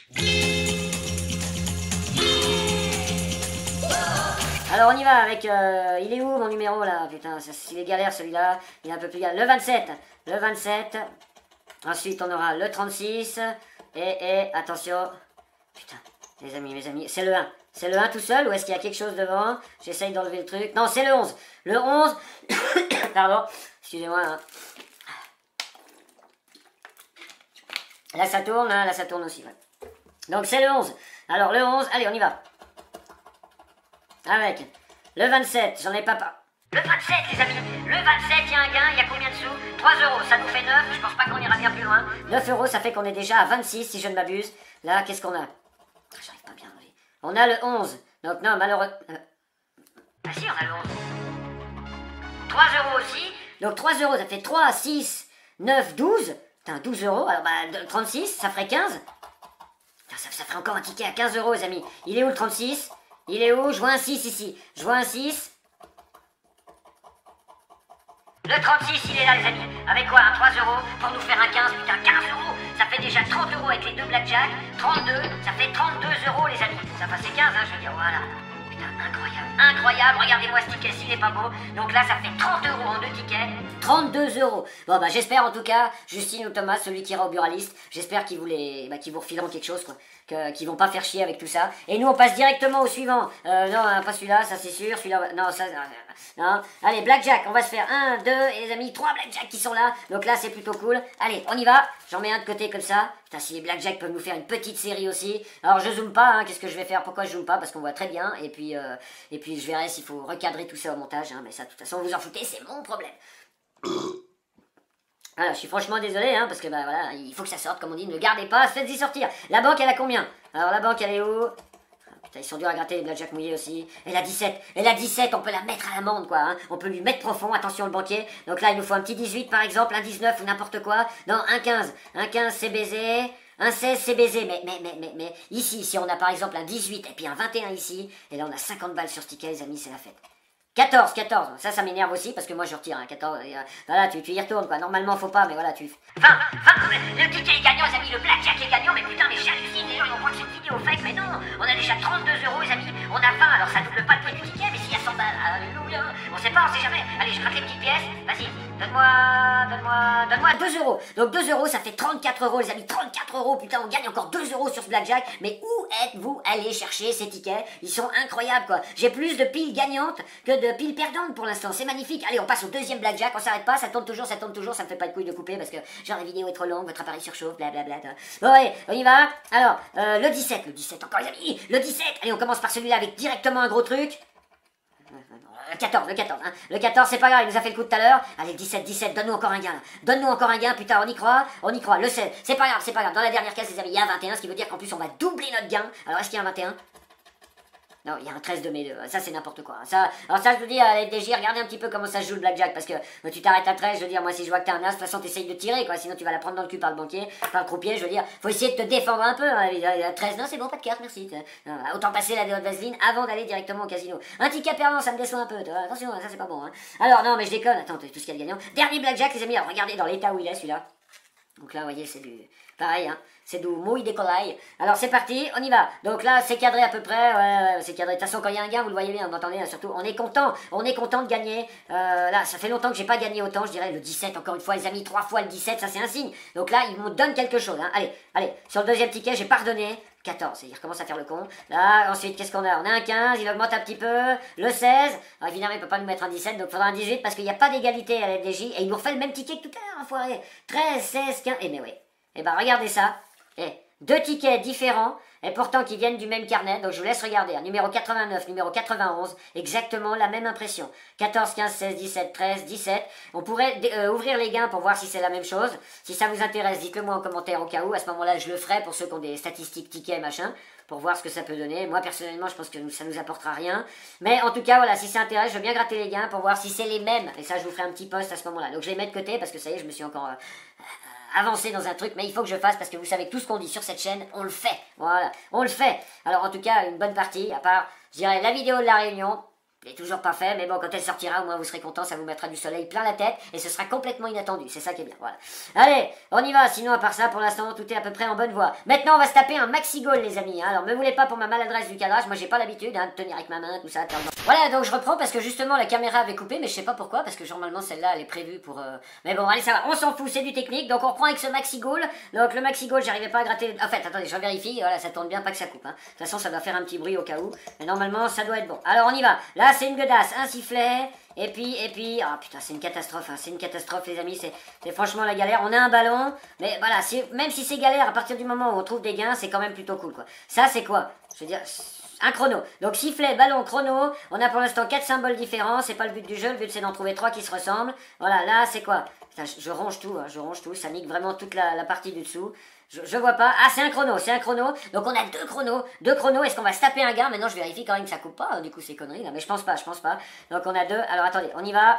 Alors on y va avec, il est où mon numéro là? Putain, il est galère celui-là, il est un peu plus galère. Le 27. Ensuite on aura le 36. Et attention. Putain, mes amis, c'est le 1. C'est le 1 tout seul ou est-ce qu'il y a quelque chose devant? J'essaye d'enlever le truc. Non, c'est le 11. Le 11. Pardon, excusez-moi. Hein. Là ça tourne, hein, là ça tourne aussi. Ouais. Donc c'est le 11. Alors le 11, allez on y va. Avec le 27, j'en ai pas. Le 27, les amis. Le 27, il y a un gain, il y a combien de sous? 3 euros, ça nous fait 9, je pense pas qu'on ira bien plus loin. 9 euros, ça fait qu'on est déjà à 26, si je ne m'abuse. Là, qu'est-ce qu'on a? J'arrive pas bien à enlever. On a le 11. Donc non, malheureusement... Ah si, on a le 11. 3 euros aussi. Donc 3 euros, ça fait 3, 6, 9, 12. Putain, 12 euros. Alors bah, 36, ça ferait 15. Putain, ça ferait encore un ticket à 15 euros, les amis. Il est où le 36? Il est où? Je vois un 6 ici. Je vois un 6. Le 36, il est là, les amis. Avec quoi? Un 3 euros pour nous faire un 15. Putain, 15 euros. Ça fait déjà 30 euros avec les deux blackjack. 32, ça fait 32 euros, les amis. Ça passait 15, hein, je veux dire, voilà. Putain, incroyable. Incroyable. Regardez-moi ce ticket, s'il est pas beau. Donc là, ça fait 30 euros en 2 tickets. 32 euros. Bon, bah, j'espère en tout cas, Justine ou Thomas, celui qui ira au buraliste, j'espère qu'ils vous refileront quelque chose, quoi. qui vont pas faire chier avec tout ça. Et nous, on passe directement au suivant. Non, pas celui-là, ça c'est sûr. Celui-là, non, ça, non. Allez, blackjack, on va se faire 1, 2, et les amis, 3 blackjack qui sont là. Donc là, c'est plutôt cool. Allez, on y va. J'en mets un de côté comme ça. Putain, si les blackjack peuvent nous faire une petite série aussi. Alors, je zoome pas, hein. Qu'est-ce que je vais faire? Pourquoi je zoome pas? Parce qu'on voit très bien. Et puis je verrai s'il faut recadrer tout ça au montage, hein. Mais ça, de toute façon, vous en foutez, c'est mon problème. Voilà, je suis franchement désolé, hein, parce que bah voilà, il faut que ça sorte, comme on dit, ne le gardez pas, faites-y sortir. La banque, elle a combien? Alors la banque, elle est où? Putain, ils sont durs à gratter, les blackjack mouillés aussi. Elle a 17, on peut la mettre à l'amende, quoi, hein. On peut lui mettre profond, attention le banquier. Donc là, il nous faut un petit 18, par exemple, un 19 ou n'importe quoi. Non, un 15, c'est baisé. Un 16, c'est baisé, mais ici, si on a par exemple un 18 et puis un 21 ici, et là on a 50 balles sur ce ticket, les amis, c'est la fête. 14, ça m'énerve aussi parce que moi je retire, hein, 14, voilà, tu y retournes quoi, normalement faut pas, mais voilà, tu... 20, le ticket est gagnant les amis, le blackjack est gagnant, mais putain mais j'hallucine, les gens ils vont voir cette vidéo fake, mais non, on a déjà 32 € les amis, on a 20, alors ça double pas le prix du ticket, mais s'il y a 100 balles, alléluia, on sait pas, on sait jamais, allez je gratte les petites pièces, vas-y, donne-moi 2 €, donc 2 € ça fait 34 € les amis, 34 €, putain on gagne encore 2 € sur ce blackjack, mais où êtes-vous allé chercher ces tickets? Ils sont incroyables quoi, j'ai plus de piles gagnantes que de piles perdantes pour l'instant, c'est magnifique. Allez, on passe au deuxième blackjack, on s'arrête pas, ça tourne toujours, ça me fait pas de couilles de couper parce que genre la vidéo est trop longue, votre appareil surchauffe, blablabla. Bon allez, on y va. Alors, le 17 encore les amis, le 17, allez on commence par celui-là avec directement un gros truc. Le 14, hein. Le 14, c'est pas grave, il nous a fait le coup tout à l'heure. Allez, 17, donne-nous encore un gain, là. Donne-nous encore un gain, putain, on y croit. Le 16, c'est pas grave. Dans la dernière case, les amis, il y a un 21, ce qui veut dire qu'en plus, on va doubler notre gain. Alors, est-ce qu'il y a un 21? Non, il y a un 13 de mes deux. Ça, c'est n'importe quoi. Alors ça, je vous dis, à la FDJ, regardez un petit peu comment ça se joue le blackjack. Parce que tu t'arrêtes à 13, je veux dire, moi, si je vois que t'as un as, de toute façon, t'essayes de tirer, quoi. Sinon, tu vas la prendre dans le cul par le banquier, par le croupier, je veux dire. Faut essayer de te défendre un peu. Hein. 13, non, c'est bon, pas de carte, merci. Non, autant passer la déo de vaseline avant d'aller directement au casino. Un ticket perdant, ça me déçoit un peu. Attention, ça, c'est pas bon. Hein. Alors, non, mais je déconne. Attends, tout ce qu'il y a de gagnant. Dernier blackjack, les amis. Alors, regardez dans l'état où il est, celui-là. Donc là, vous voyez, c'est du... Pareil, hein. C'est du mouille décollaille. Alors c'est parti, on y va. Donc là, c'est cadré à peu près. Ouais, c'est cadré. De toute façon, quand il y a un gain, vous le voyez bien, vous m'entendez, hein, surtout. On est content de gagner. Là, ça fait longtemps que j'ai pas gagné autant, je dirais. Le 17, encore une fois, les amis, 3 fois le 17, ça c'est un signe. Donc là, il me donne quelque chose. Hein. Allez, sur le deuxième ticket, j'ai pardonné. 14, il recommence à faire le con. Là, ensuite, qu'est-ce qu'on a? On a un 15, il augmente un petit peu. Le 16, alors évidemment, il peut pas nous mettre un 17, donc il faudra un 18 parce qu'il n'y a pas d'égalité à la FDJ. Et il nous refait le même ticket que tout à l'heure, enfoiré. 13, 16, 15. Eh mais oui. Eh ben, regardez ça. Deux tickets différents, et pourtant qui viennent du même carnet, donc je vous laisse regarder. Numéro 89, numéro 91, exactement la même impression. 14, 15, 16, 17, 13, 17. On pourrait ouvrir les gains pour voir si c'est la même chose. Si ça vous intéresse, dites-le moi en commentaire au cas où. À ce moment-là, je le ferai pour ceux qui ont des statistiques tickets, machin, pour voir ce que ça peut donner. Moi, personnellement, je pense que ça nous apportera rien. Mais en tout cas, voilà, si ça intéresse, je veux bien gratter les gains pour voir si c'est les mêmes. Et ça, je vous ferai un petit post à ce moment-là. Donc je les mets de côté parce que ça y est, je me suis encore... avancer dans un truc, mais il faut que je fasse parce que vous savez que tout ce qu'on dit sur cette chaîne, on le fait. Voilà, on le fait. Alors en tout cas, une bonne partie, à part, je dirais, la vidéo de la réunion. Il n'est toujours pas fait, mais bon, quand elle sortira, au moins vous serez content, ça vous mettra du soleil plein la tête, et ce sera complètement inattendu, c'est ça qui est bien, voilà. Allez, on y va, sinon à part ça, pour l'instant, tout est à peu près en bonne voie. Maintenant, on va se taper un maxi goal, les amis, hein. Alors me voulez pas pour ma maladresse du cadrage, moi j'ai pas l'habitude, hein, de tenir avec ma main, tout ça, tellement. Voilà, donc je reprends parce que justement, la caméra avait coupé, mais je sais pas pourquoi, parce que normalement, celle-là, elle est prévue pour... Mais bon, allez, ça va, on s'en fout, c'est du technique, donc on reprend avec ce maxi goal. Donc le maxi goal, j'arrivais pas à gratter... En fait, attendez, je vérifie, voilà, ça tourne bien, pas que ça coupe, hein. De toute façon, ça doit faire un petit bruit au cas où, mais normalement, ça doit être bon. Alors on y va, là, c'est une gueudasse, un sifflet, et puis, oh putain, c'est une catastrophe, hein, c'est une catastrophe les amis, c'est franchement la galère. On a un ballon, mais voilà, même si c'est galère, à partir du moment où on trouve des gains, c'est quand même plutôt cool quoi. Ça c'est quoi? Je veux dire, un chrono. Donc sifflet, ballon, chrono, on a pour l'instant 4 symboles différents, c'est pas le but du jeu, le but c'est d'en trouver 3 qui se ressemblent. Voilà, là c'est quoi? Putain, je range tout, hein, je range tout, ça nique vraiment toute la partie du dessous. Je vois pas. Ah, c'est un chrono. Donc on a deux chronos. Est-ce qu'on va se taper un gain? Maintenant je vérifie quand même que ça coupe pas. Du coup c'est connerie là. Mais je pense pas. Donc on a deux. Alors attendez, on y va.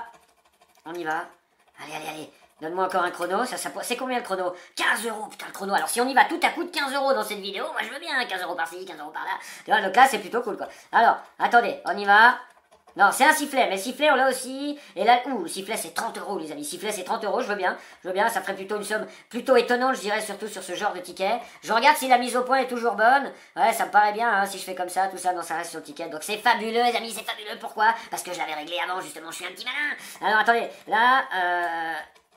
Allez. Donne-moi encore un chrono. C'est combien le chrono? 15 €. Putain, le chrono. Alors si on y va tout à coup de 15 € dans cette vidéo, moi je veux bien. 15 € par-ci, 15 € par-là. Tu vois, donc là c'est plutôt cool quoi. Alors, attendez, on y va. Non, c'est un sifflet, mais sifflet on l'a aussi. Et là, sifflet c'est 30 € les amis. Sifflet c'est 30 €, je veux bien, ça ferait plutôt une somme plutôt étonnante, je dirais, surtout sur ce genre de ticket. Je regarde si la mise au point est toujours bonne. Ouais, ça me paraît bien, hein, si je fais comme ça, tout ça, non, ça reste sur le ticket. Donc c'est fabuleux les amis, c'est fabuleux, pourquoi? Parce que je l'avais réglé avant, justement, je suis un petit malin. Alors attendez, là,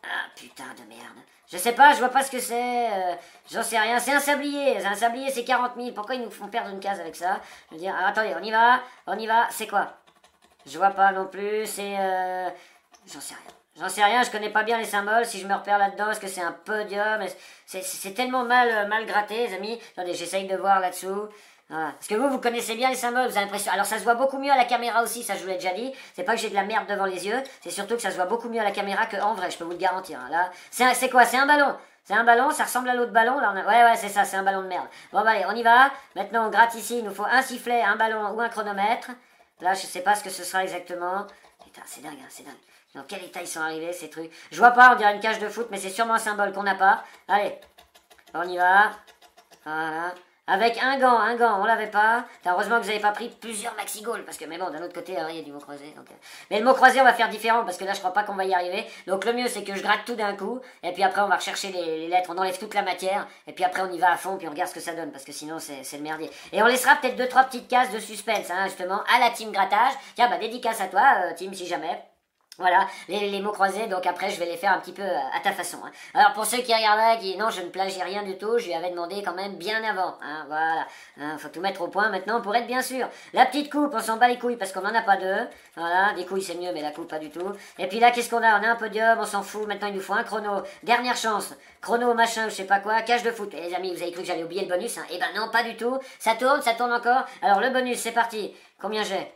Ah, putain de merde. Je sais pas, je vois pas ce que c'est. J'en sais rien. C'est un sablier. Un sablier, c'est 40 000. Pourquoi ils nous font perdre une case avec ça? Je veux dire, alors, attendez, on y va. On y va. C'est quoi? Je vois pas non plus. C'est... J'en sais rien. J'en sais rien, je connais pas bien les symboles. Si je me repère là-dedans, est-ce que c'est un podium? C'est tellement mal gratté, les amis. Attendez, j'essaye de voir là-dessous. Voilà. Parce que vous connaissez bien les symboles, vous avez l'impression... Alors ça se voit beaucoup mieux à la caméra aussi, ça je vous l'ai déjà dit. C'est pas que j'ai de la merde devant les yeux, c'est surtout que ça se voit beaucoup mieux à la caméra qu'en vrai, je peux vous le garantir. Hein. Là, c'est quoi? C'est un ballon. C'est un ballon, ça ressemble à l'autre ballon. Là, ouais, c'est ça, c'est un ballon de merde. Bon, bah allez, on y va. Maintenant, on gratte ici, il nous faut un sifflet, un ballon ou un chronomètre. Là, je sais pas ce que ce sera exactement. Putain, c'est dingue, hein, c'est dingue. Dans quel état ils sont arrivés, ces trucs? Je vois pas, on dirait une cage de foot, mais c'est sûrement un symbole qu'on n'a pas. Allez, on y va. Voilà. Avec un gant, on l'avait pas. Heureusement que vous avez pas pris plusieurs maxi goals, parce que, mais bon, d'un autre côté, il y a du mot croisé. Donc, mais le mot croisé, on va faire différent, parce que là, je crois pas qu'on va y arriver. Donc, le mieux, c'est que je gratte tout d'un coup, et puis après, on va rechercher les lettres, on enlève toute la matière, et puis après, on y va à fond, puis on regarde ce que ça donne, parce que sinon, c'est le merdier. Et on laissera peut-être 2-3 petites cases de suspense, hein, justement, à la team grattage. Tiens, bah, dédicace à toi, team, si jamais. Voilà, les mots croisés, donc après je vais les faire un petit peu à ta façon. Hein. Alors pour ceux qui regardaient, qui non, je ne plagie rien du tout, je lui avais demandé quand même bien avant. Hein, voilà, hein, faut tout mettre au point maintenant pour être bien sûr. La petite coupe, on s'en bat les couilles parce qu'on n'en a pas deux. Voilà, des couilles c'est mieux, mais la coupe pas du tout. Et puis là, qu'est-ce qu'on a? On a un podium, on s'en fout, maintenant il nous faut un chrono. Dernière chance, chrono machin, je sais pas quoi, cage de foot. Et les amis, vous avez cru que j'allais oublier le bonus, hein? Eh ben non, pas du tout. Ça tourne encore. Alors le bonus, c'est parti. Combien j'ai?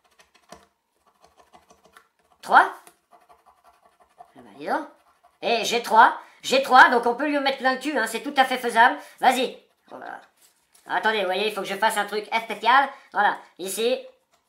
3? Dis donc. Et j'ai 3, donc on peut lui mettre plein le cul, hein, c'est tout à fait faisable. Vas-y. Voilà. Attendez, vous voyez, il faut que je fasse un truc spécial. Voilà, ici.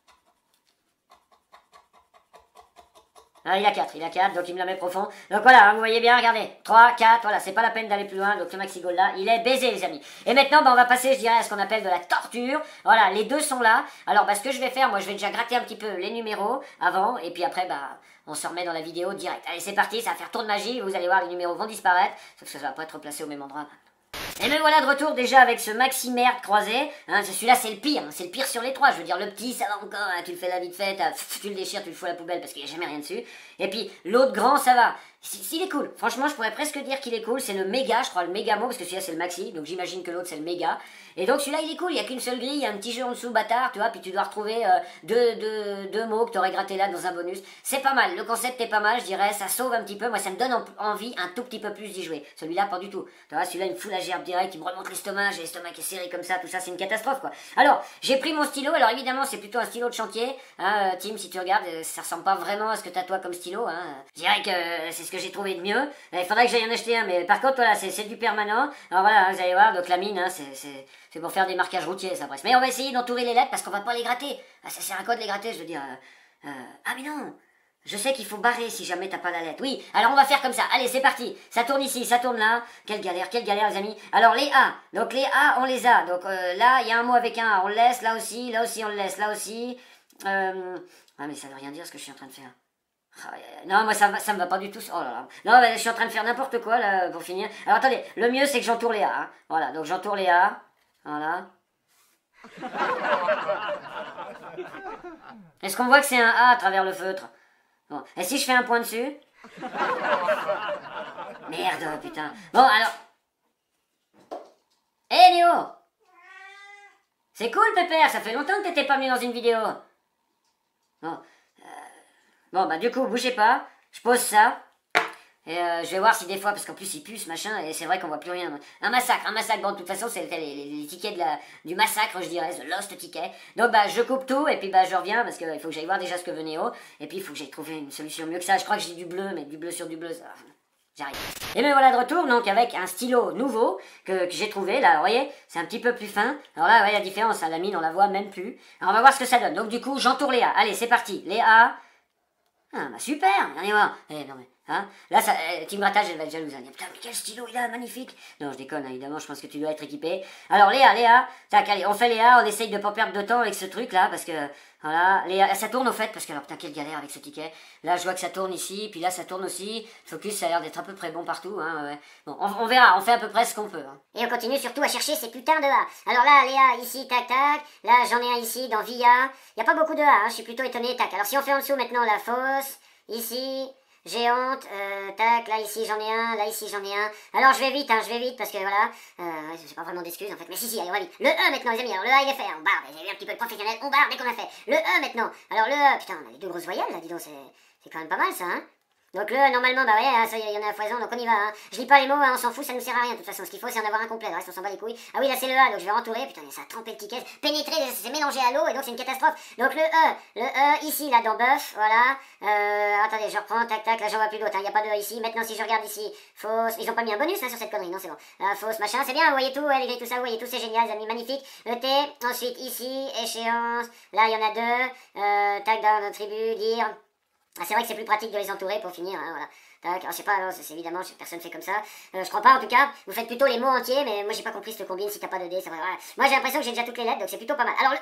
Ah, il a 4, donc il me la met profond. Donc voilà, hein, vous voyez bien, regardez. 3, 4, voilà, c'est pas la peine d'aller plus loin. Donc le maxi goal là, il est baisé, les amis. Et maintenant, bah, on va passer, je dirais, à ce qu'on appelle de la torture. Voilà, les deux sont là. Alors, bah, ce que je vais faire, moi, je vais déjà gratter un petit peu les numéros avant. Et puis après, bah, on se remet dans la vidéo direct. Allez, c'est parti, ça va faire tour de magie. Vous allez voir, les numéros vont disparaître. Sauf que ça va pas être placé au même endroit. Et me voilà de retour déjà avec ce maxi merde croisé. Hein, celui-là c'est le pire, hein, c'est le pire sur les trois. Je veux dire, le petit ça va encore, hein, tu le fais la vite fait, tu le déchires, tu le fous à la poubelle parce qu'il n'y a jamais rien dessus. Et puis l'autre grand ça va. S'il est cool, franchement je pourrais presque dire qu'il est cool, c'est le méga, je crois le méga mot, parce que celui-là c'est le maxi, donc j'imagine que l'autre c'est le méga. Et donc celui-là il est cool, il n'y a qu'une seule grille, il y a un petit jeu en dessous bâtard, tu vois, puis tu dois retrouver deux mots que tu aurais gratté là dans un bonus. C'est pas mal, le concept est pas mal, je dirais, ça sauve un petit peu, moi ça me donne envie un tout petit peu plus d'y jouer. Celui-là pas du tout, tu vois, celui-là il me fout la gerbe direct, il me remonte l'estomac, j'ai l'estomac qui est serré comme ça, tout ça c'est une catastrophe quoi. Alors, j'ai pris mon stylo, alors évidemment c'est plutôt un stylo de chantier, hein, Tim si tu regardes, ça ressemble pas vraiment à ce que t'as toi comme stylo, hein. Je dirais que c'est ce que j'ai trouvé de mieux. Il faudrait que j'aille en acheter un, mais par contre, voilà, c'est du permanent. Alors voilà, vous allez voir, donc la mine, hein, c'est pour faire des marquages routiers, ça presque. Mais on va essayer d'entourer les lettres parce qu'on va pas les gratter. Ah, ça sert à quoi de les gratter, je veux dire. Ah, mais non! Je sais qu'il faut barrer si jamais t'as pas la lettre. Oui, alors on va faire comme ça. Allez, c'est parti. Ça tourne ici, ça tourne là. Quelle galère, les amis. Alors les A. Donc les A, on les a. Donc là, il y a un mot avec un A. On le laisse, là aussi on le laisse, là aussi. Ah, mais ça veut rien dire ce que je suis en train de faire. Non, moi ça me va pas du tout. Oh là là. Non, bah, je suis en train de faire n'importe quoi là pour finir. Alors attendez, le mieux c'est que j'entoure les A. Hein. Voilà, donc j'entoure les A. Voilà. Est-ce qu'on voit que c'est un A à travers le feutre? Bon. Et si je fais un point dessus? Merde, putain. Bon, alors. Hé, Néo! C'est cool, Pépère, ça fait longtemps que t'étais pas venu dans une vidéo. Bon. Bon, bah du coup, bougez pas, je pose ça, et je vais voir si des fois, parce qu'en plus il pue ce machin, et c'est vrai qu'on voit plus rien. Un massacre, bon de toute façon c'est les tickets du massacre, je dirais, the lost ticket. Donc bah je coupe tout, et puis bah je reviens, parce qu'il faut que j'aille voir déjà ce que veut Néo, et puis il faut que j'aille trouver une solution mieux que ça. Je crois que j'ai du bleu, mais du bleu sur du bleu, ça... J'arrive. Et me voilà de retour, donc avec un stylo nouveau que j'ai trouvé, là, vous voyez, c'est un petit peu plus fin. Alors là, vous voyez la différence, à la mine, on la voit même plus. Alors on va voir ce que ça donne. Donc du coup, j'entoure les A. Allez, c'est parti, les A... Ah bah super, allez voir. Eh non mais, hein, là ça, Team Grattage elle va être jalouse, hein. Putain mais quel stylo il a, magnifique. Non je déconne, hein, évidemment, je pense que tu dois être équipé. Alors Léa, tac, allez, on fait Léa, on essaye de pas perdre de temps avec ce truc là, parce que, voilà, Léa, ça tourne au fait, parce que alors putain quelle galère avec ce ticket. Là je vois que ça tourne ici, puis là ça tourne aussi. Focus ça a l'air d'être à peu près bon partout, hein, ouais. Bon, on verra, on fait à peu près ce qu'on peut. Hein. Et on continue surtout à chercher ces putains de A. Alors là, Léa, ici, tac, tac. Là, j'en ai un ici, dans Via. Y a pas beaucoup de A, hein, je suis plutôt étonné, tac. Alors si on fait en dessous maintenant la fosse... Ici, j'ai honte, tac, là ici j'en ai un, là ici j'en ai un. Alors je vais vite, parce que voilà, j'ai pas vraiment d'excuses en fait, mais si, allez, on va vite. Le E maintenant les amis, alors le A il est fait, on barre, j'ai eu un petit peu de professionnel, on barre dès qu'on a fait. Le E maintenant, alors le E, putain, on a les 2 grosses voyelles là, dis donc, c'est quand même pas mal ça, hein. Donc le normalement, bah ouais, hein, ça y en a à foison, donc on y va, hein. Je lis pas les mots, hein, on s'en fout, ça nous sert à rien, de toute façon, ce qu'il faut c'est en avoir un complet, le reste on s'en bat les couilles. Ah oui, là c'est le A, donc je vais rentourer, putain, ça a trempé le ticket, pénétré, c'est mélangé à l'eau, et donc c'est une catastrophe. Donc le E, ici, là, dans bœuf, voilà, attendez, je reprends, tac, là j'en vois plus d'autres, hein, y a pas de E ici, maintenant si je regarde ici, fausse, ils ont pas mis un bonus, hein, sur cette connerie, non c'est bon, fausse, machin, c'est bien, vous voyez tout, ouais, les grilles, tout ça, vous voyez tout, c'est génial, les amis, magnifique. Le T, ensuite ici, échéance, là il y en a 2, tac, dans notre tribu, dire... Ah, c'est vrai que c'est plus pratique de les entourer pour finir, hein, voilà. Tac, alors, je sais pas, non, c'est évidemment, personne fait comme ça. Je crois pas en tout cas, vous faites plutôt les mots entiers, mais moi j'ai pas compris cette combine si t'as pas de D, ça va. Voilà. Moi j'ai l'impression que j'ai déjà toutes les lettres, donc c'est plutôt pas mal. Alors le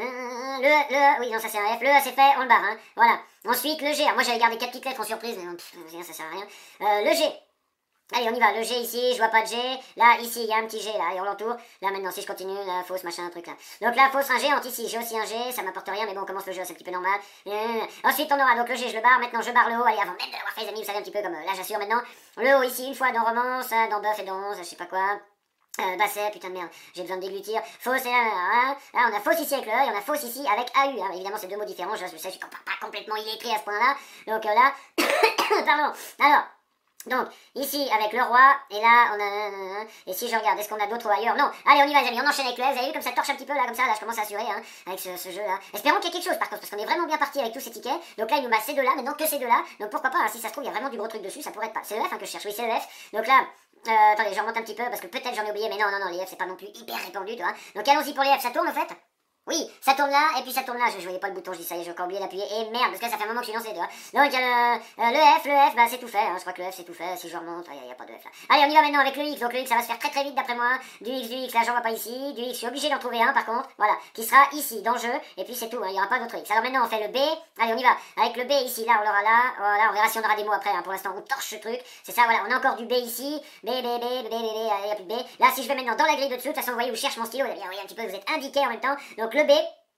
E, oui, non, ça c'est un F, le E c'est fait, on le barre, hein, voilà. Ensuite le G, alors moi j'avais gardé 4 petites lettres en surprise, mais ça sert à rien. Le G. Allez, on y va, le G ici, je vois pas de G. Là, ici, il y a un petit G, là, et on l'entoure. Là, maintenant, si je continue, la fausse, machin, un truc, là. Donc là, fausse, un G, ici, j'ai aussi un G, ça m'apporte rien, mais bon, on commence le jeu, c'est un petit peu normal. Ensuite, on aura donc le G, je le barre. Maintenant, je barre le haut. Allez, avant même de l'avoir fait, les amis, vous savez un petit peu comme là, j'assure maintenant. Le haut ici, une fois dans romance, dans bœuf et dans 11, je sais pas quoi. Basset, putain de merde, j'ai besoin de déglutir. Fausse, là, on a fausse ici avec le E, et on a fausse ici avec AU, hein. Évidemment, c'est 2 mots différents, je sais, je suis pas complètement illettré à ce point-là. Donc là, pardon, alors... Donc, ici, avec le roi, et là, on a... Et si je regarde, est-ce qu'on a d'autres ailleurs? Non. Allez, on y va, les amis, on enchaîne avec le S. Vous avez vu comme ça torche un petit peu, là, comme ça, je commence à assurer, hein, avec ce jeu-là. Espérons qu'il y ait quelque chose, par contre, parce qu'on est vraiment bien parti avec tous ces tickets. Donc là, il nous met ces deux-là, maintenant que ces deux-là. Donc pourquoi pas, hein, si ça se trouve, il y a vraiment du gros truc dessus, ça pourrait être pas. C'est le F, hein, que je cherche, oui, c'est le F. Donc là... attendez, je remonte un petit peu, parce que peut-être j'en ai oublié, mais non, les F, c'est pas non plus hyper répandu, tu vois. Donc allons-y pour les F, ça tourne, en fait? Oui, ça tourne là, et puis ça tourne là, je voyais pas le bouton, je dis ça y est, j'ai encore oublié d'appuyer, et merde, parce que là ça fait un moment que je suis lancé, tu vois. Donc il y a le F, bah c'est tout fait, hein, je crois que le F c'est tout fait, si je remonte, il y a pas de F là. Allez, on y va maintenant avec le X, donc le X ça va se faire très vite d'après moi, du X, là j'en vois pas ici, du X, je suis obligé d'en trouver un par contre, voilà, qui sera ici, dans le jeu, et puis c'est tout, hein, il y aura pas d'autre X. Alors maintenant on fait le B, allez on y va, avec le B ici, là on l'aura là, voilà, on verra si on aura des mots après, hein. Pour l'instant on torche ce truc, c'est ça, voilà, on a encore du B ici, B, allez, y a plus de B. Là si je vais maintenant dans la grille de dessous, de toute façon vous voyez où je cherche mon stylo, vous voyez un petit peu, vous êtes indiqué en même temps, donc le B,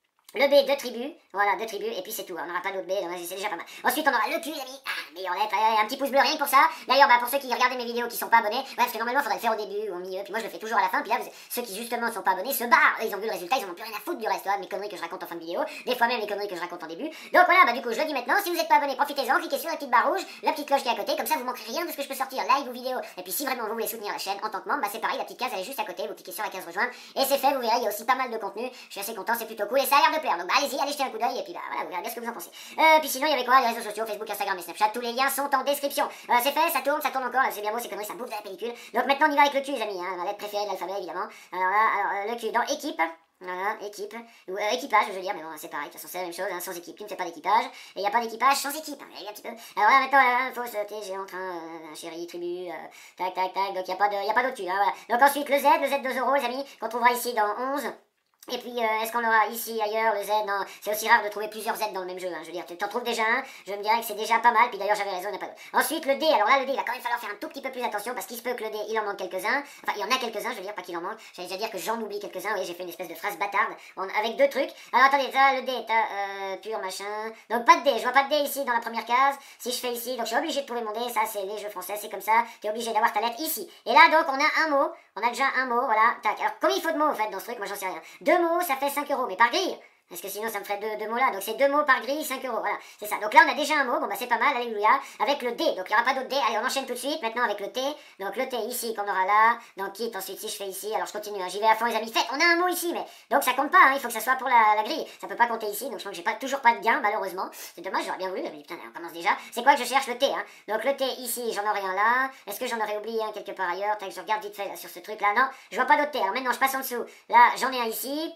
de tribu, voilà, de tribu, et puis c'est tout, on n'aura pas d'autre B, donc c'est déjà pas mal. Ensuite on aura le Q, les amis, meilleure lettre, un petit pouce bleu, rien que pour ça. D'ailleurs, bah, pour ceux qui regardent mes vidéos qui sont pas abonnés, ouais, parce que normalement faudrait le faire au début ou au milieu, puis moi je le fais toujours à la fin, puis là, ceux qui justement sont pas abonnés se barrent, ils ont vu le résultat, ils en ont plus rien à foutre du reste, hein, mes conneries que je raconte en fin de vidéo, des fois même les conneries que je raconte en début. Donc voilà, bah du coup je le dis maintenant, si vous êtes pas abonné, profitez-en, cliquez sur la petite barre rouge, la petite cloche qui est à côté, comme ça vous manquerez rien de ce que je peux sortir, live ou vidéo. Et puis si vraiment vous voulez soutenir la chaîne en tant que membre, bah c'est pareil, la petite case elle est juste à côté, vous cliquez sur la case rejoindre, et c'est fait, vous verrez, il y a aussi pas mal de contenu, je suis assez content, c'est plutôt cool, et ça a l'air de plaire, donc bah allez-y, allez jeter un coup d'œil, et puis bah voilà, vous verrez bien ce que vous en pensez. Puis sinon il y avait quoi, les réseaux sociaux, Facebook, Instagram et Snapchat, tous les liens sont en description. C'est fait, ça tourne encore, c'est bien beau, c'est conneries, ça bouffe de la pellicule. Donc maintenant on y va avec le Q les amis, hein, la lettre préférée de l'alphabet évidemment. Alors là, le Q dans équipe. Voilà, équipe, ou équipage je veux dire, mais bon c'est pareil, de toute façon c'est la même chose, hein, sans équipe, tu ne fais pas d'équipage, et il n'y a pas d'équipage sans équipe, hein, un petit peu. Alors là maintenant, fausse T, j'ai en train, chérie, tribu, tac, donc il n'y a pas d'autre Q, hein, voilà. Donc ensuite le Z 2 euros les amis, qu'on trouvera ici dans 11. Et puis, est-ce qu'on aura ici, ailleurs, le Z? Non, c'est aussi rare de trouver plusieurs Z dans le même jeu, hein. Je veux dire, tu t'en trouves déjà un, je me dirais que c'est déjà pas mal, puis d'ailleurs j'avais raison, il n'y a pas d'autre. Ensuite, le D, alors là, le D, il va quand même falloir faire un tout petit peu plus attention, parce qu'il se peut que le D, il en manque quelques-uns, enfin, il y en a quelques-uns, je veux dire, pas qu'il en manque, j'allais déjà dire que j'en oublie quelques-uns, oui, j'ai fait une espèce de phrase bâtarde, avec 2 trucs. Alors attendez, ça, le D, t'as, pur machin, donc pas de D, je vois pas de D ici dans la première case, si je fais ici, donc je suis obligé de trouver mon D, ça c'est les jeux français, c'est comme ça, t'es obligé d'avoir ta lettre ici. Et là, donc, on a un mot, on a déjà un mot, voilà, tac. Alors, combien il faut de mots, en fait, dans ce truc, moi j'en sais rien. 2 mots, ça fait 5 euros, mais par grille. Parce que sinon ça me ferait deux mots là, donc c'est 2 mots par grille, 5 euros, voilà, c'est ça. Donc là on a déjà un mot, bon bah c'est pas mal, alléluia, avec le D, donc il n'y aura pas d'autre D, allez on enchaîne tout de suite, maintenant avec le T, donc le T ici qu'on aura là, donc quitte, ensuite si je fais ici, alors je continue, hein, j'y vais à fond les amis, faites, on a un mot ici, mais donc ça compte pas, hein, il faut que ça soit pour la grille, ça peut pas compter ici, donc je crois que j'ai toujours pas de gain, malheureusement, c'est dommage, j'aurais bien voulu, mais putain, on commence déjà, c'est quoi que je cherche le T, hein, donc le T ici, j'en aurai un là, est-ce que j'en aurais oublié un quelque part ailleurs, tac, je regarde vite fait là, sur ce truc là, non, je vois pas d'autre T, alors maintenant je passe en dessous, là j'en ai un ici,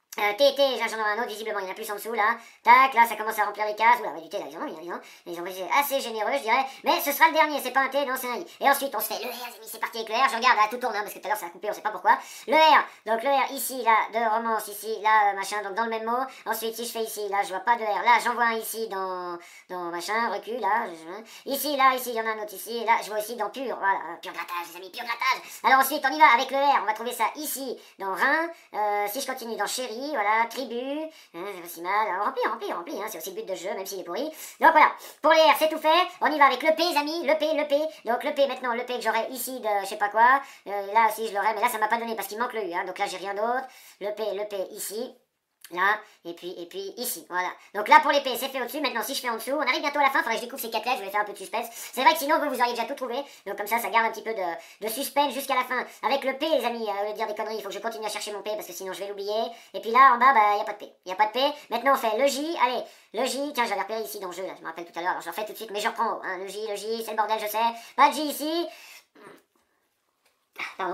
là j'en aurai un autre, visiblement il y en a plus en dessous là, tac, là ça commence à remplir les cases, oula, du thé là, ils en ont été assez généreux je dirais, mais ce sera le dernier, c'est pas un T, non c'est un I. Et ensuite on se fait le R, les amis, c'est parti avec le R, je regarde là, tout tourne, hein, parce que tout à l'heure ça a coupé, on sait pas pourquoi. Le R, donc le R ici, là, de romance, ici, là, machin, donc dans le même mot, ensuite si je fais ici, là je vois pas de R, là j'en vois un ici dans machin, recul, là, ici, il y en a un autre ici, et là je vois aussi dans pur, voilà, pur grattage les amis, pur grattage. Alors ensuite on y va avec le R, on va trouver ça ici, dans rein, si je continue dans chéri, vie, voilà, tribu, c'est pas si mal, alors, remplis, hein, c'est aussi le but de ce jeu, même s'il est pourri. Donc voilà, pour les R, c'est tout fait, on y va avec le P, les amis, le P, donc le P maintenant, le P que j'aurai ici de je sais pas quoi, là aussi je l'aurai, mais là ça m'a pas donné parce qu'il manque le U, hein, donc là j'ai rien d'autre, le P ici. Là, et puis ici, voilà. Donc là pour les P, c'est fait au-dessus. Maintenant, si je fais en dessous, on arrive bientôt à la fin. Faudrait que je découvre ces 4 lettres. Je vais faire un peu de suspense. C'est vrai que sinon, vous auriez déjà tout trouvé. Donc comme ça garde un petit peu de suspense jusqu'à la fin. Avec le P, les amis, au lieu de dire des conneries, il faut que je continue à chercher mon P parce que sinon je vais l'oublier. Et puis là, en bas, bah, y a pas de P. Y a pas de P. Maintenant, on fait le J. Allez, le J. Tiens, j'avais repéré ici dans le jeu, là. Je me rappelle tout à l'heure. Alors je le refais tout de suite, mais je reprends en haut. Hein. Le J, c'est le bordel, je sais. Pas de J ici. Pardon.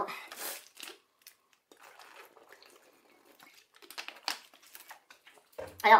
Alors,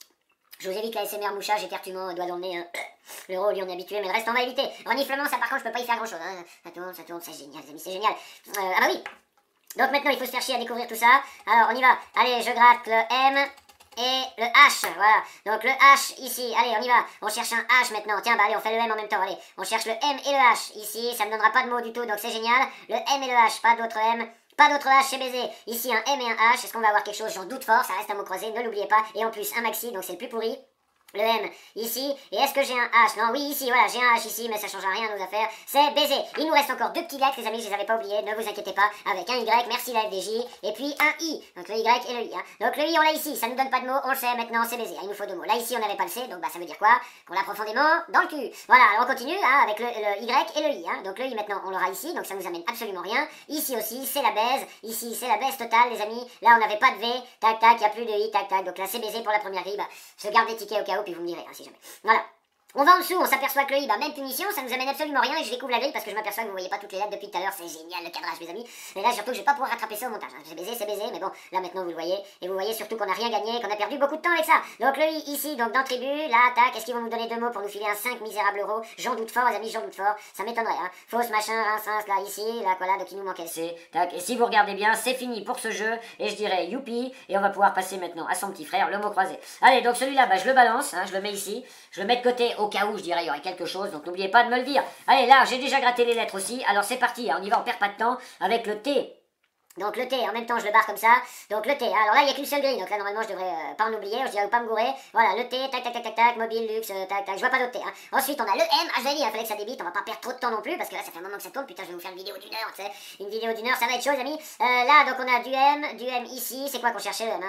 je vous évite la SMR mouchage, étertuement, doigt dans le nez, hein. Le rôle, lui, on est habitué, mais le reste, on va éviter. Reniflement, ça, par contre, je peux pas y faire grand-chose, hein. Ça tourne, c'est génial, les amis, c'est génial. Ah bah oui. Donc maintenant, il faut se faire chier à découvrir tout ça. Alors, on y va. Allez, je gratte le M et le H, voilà. Donc le H, ici, allez, on y va. On cherche un H maintenant. Tiens, bah allez, on fait le M en même temps, allez. On cherche le M et le H, ici, ça ne donnera pas de mots du tout, donc c'est génial. Le M et le H, pas d'autre M. Pas d'autre H chez baiser. Ici un M et un H. Est-ce qu'on va avoir quelque chose? J'en doute fort. Ça reste un mot croisé. Ne l'oubliez pas. Et en plus un maxi. Donc c'est le plus pourri. Le M ici. Et est-ce que j'ai un H? Non, oui, ici, voilà, j'ai un H ici, mais ça change rien à nos affaires. C'est baiser. Il nous reste encore 2 petits lettres, les amis, je les avais pas oubliés, ne vous inquiétez pas. Avec un Y, merci la FDJ. Et puis un I. Donc le Y et le I. Hein. Donc le I, on l'a ici, ça nous donne pas de mots, on le sait maintenant, c'est baiser. Il nous faut 2 mots. Là, ici, on n'avait pas le C, donc bah ça veut dire quoi? Qu'on l'a profondément dans le cul. Voilà, alors on continue hein, avec le Y et le I. Hein. Donc le I, maintenant, on l'aura ici, donc ça nous amène absolument rien. Ici aussi, c'est la baise. Ici, c'est la baise totale, les amis. Là, on n'avait pas de V. Tac, tac, il n'y a plus de I, tac, tac. Donc là, c'est baiser pour la première grille. Bah, je garde des tickets au cas où, puis vous me direz, hein, si jamais. Voilà. On va en dessous, on s'aperçoit que le I, bah même punition, ça nous amène absolument rien et je découvre la grille parce que je m'aperçois que vous voyez pas toutes les lettres depuis tout à l'heure, c'est génial le cadrage mes amis. Et là surtout je vais pas pouvoir rattraper ça au montage, hein. C'est baisé, mais bon, là maintenant vous le voyez, et vous voyez surtout qu'on a rien gagné, qu'on a perdu beaucoup de temps avec ça. Donc le I ici, donc dans tribu, là, tac, est-ce qu'ils vont nous donner 2 mots pour nous filer un 5 misérable euros? J'en doute fort les amis, j'en doute fort, ça m'étonnerait, hein. Fausse machin, rince, là, ici, là, voilà, donc il nous manquait le C, tac, et si vous regardez bien, c'est fini pour ce jeu, et je dirais youpi, et on va pouvoir passer maintenant à son petit frère, le mot croisé. Allez, donc celui-là, bah je le balance, hein, je le mets ici, je le mets de côté au cas où, je dirais, il y aurait quelque chose, donc n'oubliez pas de me le dire. Allez, là, j'ai déjà gratté les lettres aussi, alors c'est parti, hein, on y va, on perd pas de temps, avec le T. Donc le T, en même temps je le barre comme ça, donc le T, alors là il n'y a qu'une seule grille, donc là normalement je devrais pas en oublier, je dirais pas me gourer, voilà le T, tac tac tac tac tac, mobile, luxe, tac tac, je vois pas d'autre T, hein. Ensuite on a le M, je l'ai dit, il fallait que ça débite, on va pas perdre trop de temps non plus, parce que là ça fait un moment que ça tourne, putain je vais vous faire une vidéo d'1 heure, tu sais, une vidéo d'1 heure, ça va être chaud les amis, là donc on a du M ici, c'est quoi qu'on cherchait le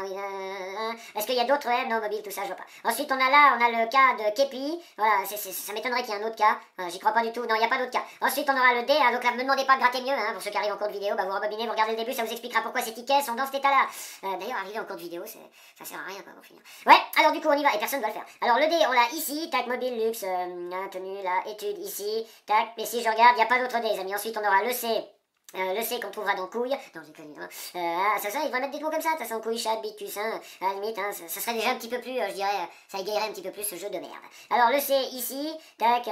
M, est-ce qu'il y a d'autres M, non mobile, tout ça je vois pas. Ensuite on a là, on a le cas de Kepi, voilà, ça m'étonnerait qu'il y ait un autre cas, j'y crois pas du tout, non il n'y a pas d'autre cas. Ensuite on aura le D, hein, donc là me demandez pas de gratter mieux, hein, pour ceux qui arrivent en cours de vidéo, bah vous rebobinez, vous regardez le début, ça vous expliquera pourquoi ces tickets sont dans cet état-là. D'ailleurs, arriver en cours de vidéo, ça sert à rien quoi, pour finir. Ouais, alors du coup, on y va, et personne ne va le faire. Alors le D, on l'a ici, tac, mobile, luxe, tenue, là, étude, ici, tac, et si je regarde, il n'y a pas d'autre D, les amis. Ensuite, on aura le C. Le C qu'on trouvera dans couille. Non, j'ai connu, hein. Ça, il va mettre des mots comme ça, de toute façon, couille, chat, bite, puce, hein. À la limite, hein, ça serait déjà un petit peu plus, je dirais, ça égayerait un petit peu plus ce jeu de merde. Alors, le C ici, tac,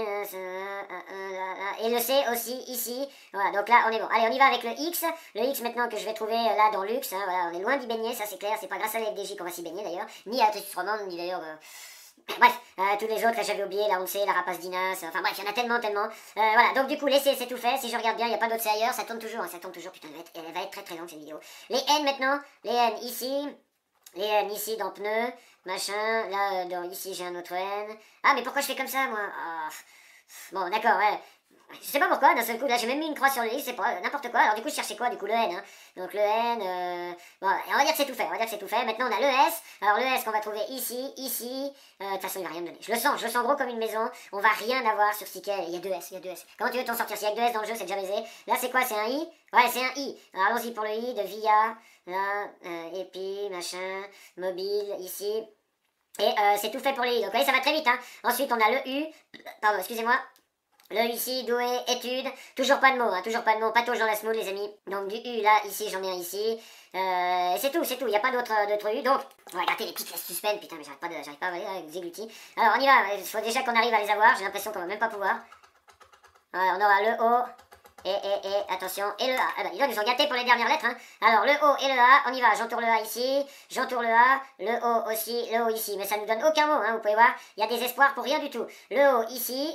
et le C aussi ici. Voilà, donc là, on est bon. Allez, on y va avec le X. Le X maintenant que je vais trouver là dans luxe, hein, voilà, on est loin d'y baigner, ça c'est clair, c'est pas grâce à la FDJ qu'on va s'y baigner d'ailleurs, ni à la Tetris Romande, ni d'ailleurs. Bref, tous les autres, là j'avais oublié, là on le sait, la rapace d'Inas, enfin bref, il y en a tellement. Voilà, donc du coup, les C c'est tout fait, si je regarde bien, il n'y a pas d'autre C ailleurs, ça tourne toujours, hein, ça tourne toujours, putain, elle va être très très longue cette vidéo. Les N maintenant, les N ici dans pneu, machin, là, ici j'ai un autre N. Ah, mais pourquoi je fais comme ça moi? Bon, d'accord, ouais. Je sais pas pourquoi, d'un seul coup, là j'ai même mis une croix sur le I, c'est pas n'importe quoi. Alors du coup je cherchais quoi? Du coup le N, hein. Donc le N, bon, on va dire que c'est tout fait, Maintenant on a le S, alors le S qu'on va trouver ici, de toute façon il va rien me donner. Je le sens gros comme une maison, on va rien avoir sur ce ticket, il y a 2 S. Comment tu veux t'en sortir? S'il y a que 2 S dans le jeu, c'est déjà baisé. Là c'est quoi? C'est un I? Ouais, c'est un I. Alors allons-y pour le I de VIA, là, épi, machin, mobile, ici. Et c'est tout fait pour les I, donc voyez ça va très vite, hein. Ensuite on a le U, pardon, excusez-moi. Le ici, doué, étude, toujours pas de mots, patauge dans la smoule les amis. Donc du U là, ici j'en ai un ici. C'est tout, il n'y a pas d'autre U. Donc, on va gratter les petites suspense, putain mais j'arrive pas à avaler avec Zigluti. Alors on y va, il faut déjà qu'on arrive à les avoir, j'ai l'impression qu'on va même pas pouvoir. Voilà, on aura le O, attention, et le A. Ah bah, ils nous ont gâtés pour les dernières lettres, hein. Alors, le O et le A, on y va. J'entoure le A ici, j'entoure le A, le O aussi, le O ici. Mais ça nous donne aucun mot, hein, vous pouvez voir. Il y a des espoirs pour rien du tout. Le O ici,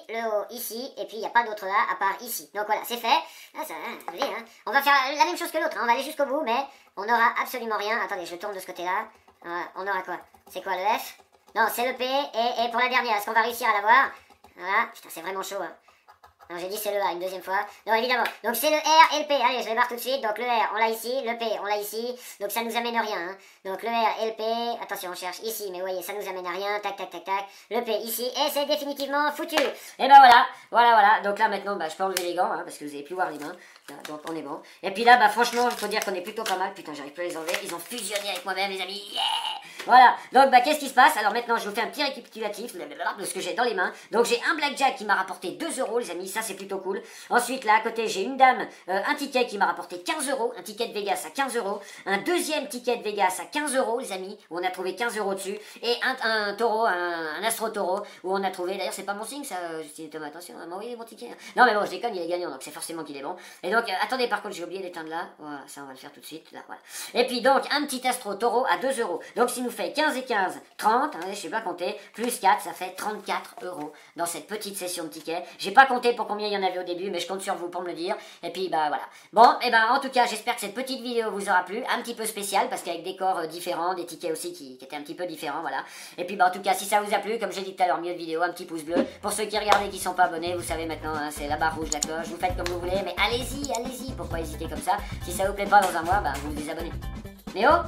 et puis il n'y a pas d'autre A à part ici. Donc voilà, c'est fait. Ah, ça, vous voyez, hein. On va faire la même chose que l'autre, hein. On va aller jusqu'au bout, mais on n'aura absolument rien. Attendez, je tourne de ce côté-là. Voilà, on aura quoi? C'est quoi le F? Non, c'est le P, et pour la dernière, est-ce qu'on va réussir à l'avoir? Voilà, putain, c'est vraiment chaud, hein. Non, j'ai dit c'est le A une deuxième fois. Non, évidemment. Donc c'est le R et le P. Allez, je les barre tout de suite. Donc le R, on l'a ici. Le P, on l'a ici. Donc ça nous amène rien. Hein. Donc le R et le P. Attention, on cherche ici. Mais vous voyez, ça nous amène à rien. Tac, tac, tac, tac. Le P ici. Et c'est définitivement foutu. Et ben voilà. Donc là maintenant, bah, je peux enlever les gants. Hein, parce que vous avez plus voir les mains. Là, donc on est bon. Et puis là, bah franchement, il faut dire qu'on est plutôt pas mal. Putain, j'arrive pas à les enlever. Ils ont fusionné avec moi-même, les amis. Yeah! Voilà. Donc bah qu'est-ce qui se passe? Alors maintenant, je vous fais un petit récapitulatif de ce que j'ai dans les mains. Donc j'ai un blackjack qui m'a rapporté 2 €, les amis. Ça, c'est plutôt cool. Ensuite, là, à côté, j'ai une dame, un ticket qui m'a rapporté 15 €, un ticket de Vegas à 15 €, un deuxième ticket de Vegas à 15 €, les amis, où on a trouvé 15 € dessus, et un taureau, un astro-taureau, où on a trouvé, d'ailleurs, c'est pas mon signe, ça, Thomas, attention, à m'envoyer mon ticket. Non, mais bon, je déconne, il est gagnant, donc c'est forcément qu'il est bon. Et donc, attendez, par contre, j'ai oublié d'éteindre là, voilà, ça, on va le faire tout de suite, là, voilà. Et puis, donc, un petit astro-taureau à 2 €. Donc, s'il nous fait 15 et 15, 30, hein, je sais pas compter, plus 4, ça fait 34 € dans cette petite session de tickets. J'ai pas compté pour combien il y en avait au début, mais je compte sur vous pour me le dire. Et puis bah voilà. Bon, et ben en tout cas, j'espère que cette petite vidéo vous aura plu, un petit peu spéciale parce qu'avec des corps différents, des tickets aussi qui étaient un petit peu différents, voilà. Et puis bah en tout cas, si ça vous a plu, comme j'ai dit tout à l'heure, mieux de vidéo, un petit pouce bleu. Pour ceux qui regardent et qui sont pas abonnés, vous savez maintenant, hein, c'est la barre rouge, la cloche. Vous faites comme vous voulez, mais allez-y. Pourquoi hésiter comme ça? Si ça vous plaît pas dans un mois, bah vous vous désabonnez. Mais oh,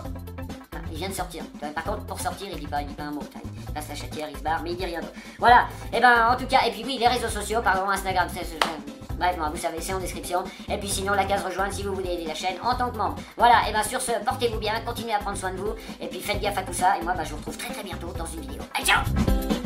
il vient de sortir. Par contre, pour sortir, il dit pas un mot. Il passe la chatière, il se barre, mais il dit rien d'autre. Voilà. Et ben, en tout cas, et puis oui, les réseaux sociaux, pardon, Instagram, bref, vous savez, c'est en description. Et puis sinon, la case rejoindre si vous voulez aider la chaîne en tant que membre. Voilà. Et ben, sur ce, portez-vous bien, continuez à prendre soin de vous. Et puis faites gaffe à tout ça. Et moi, bah, je vous retrouve très bientôt dans une vidéo. Allez, ciao!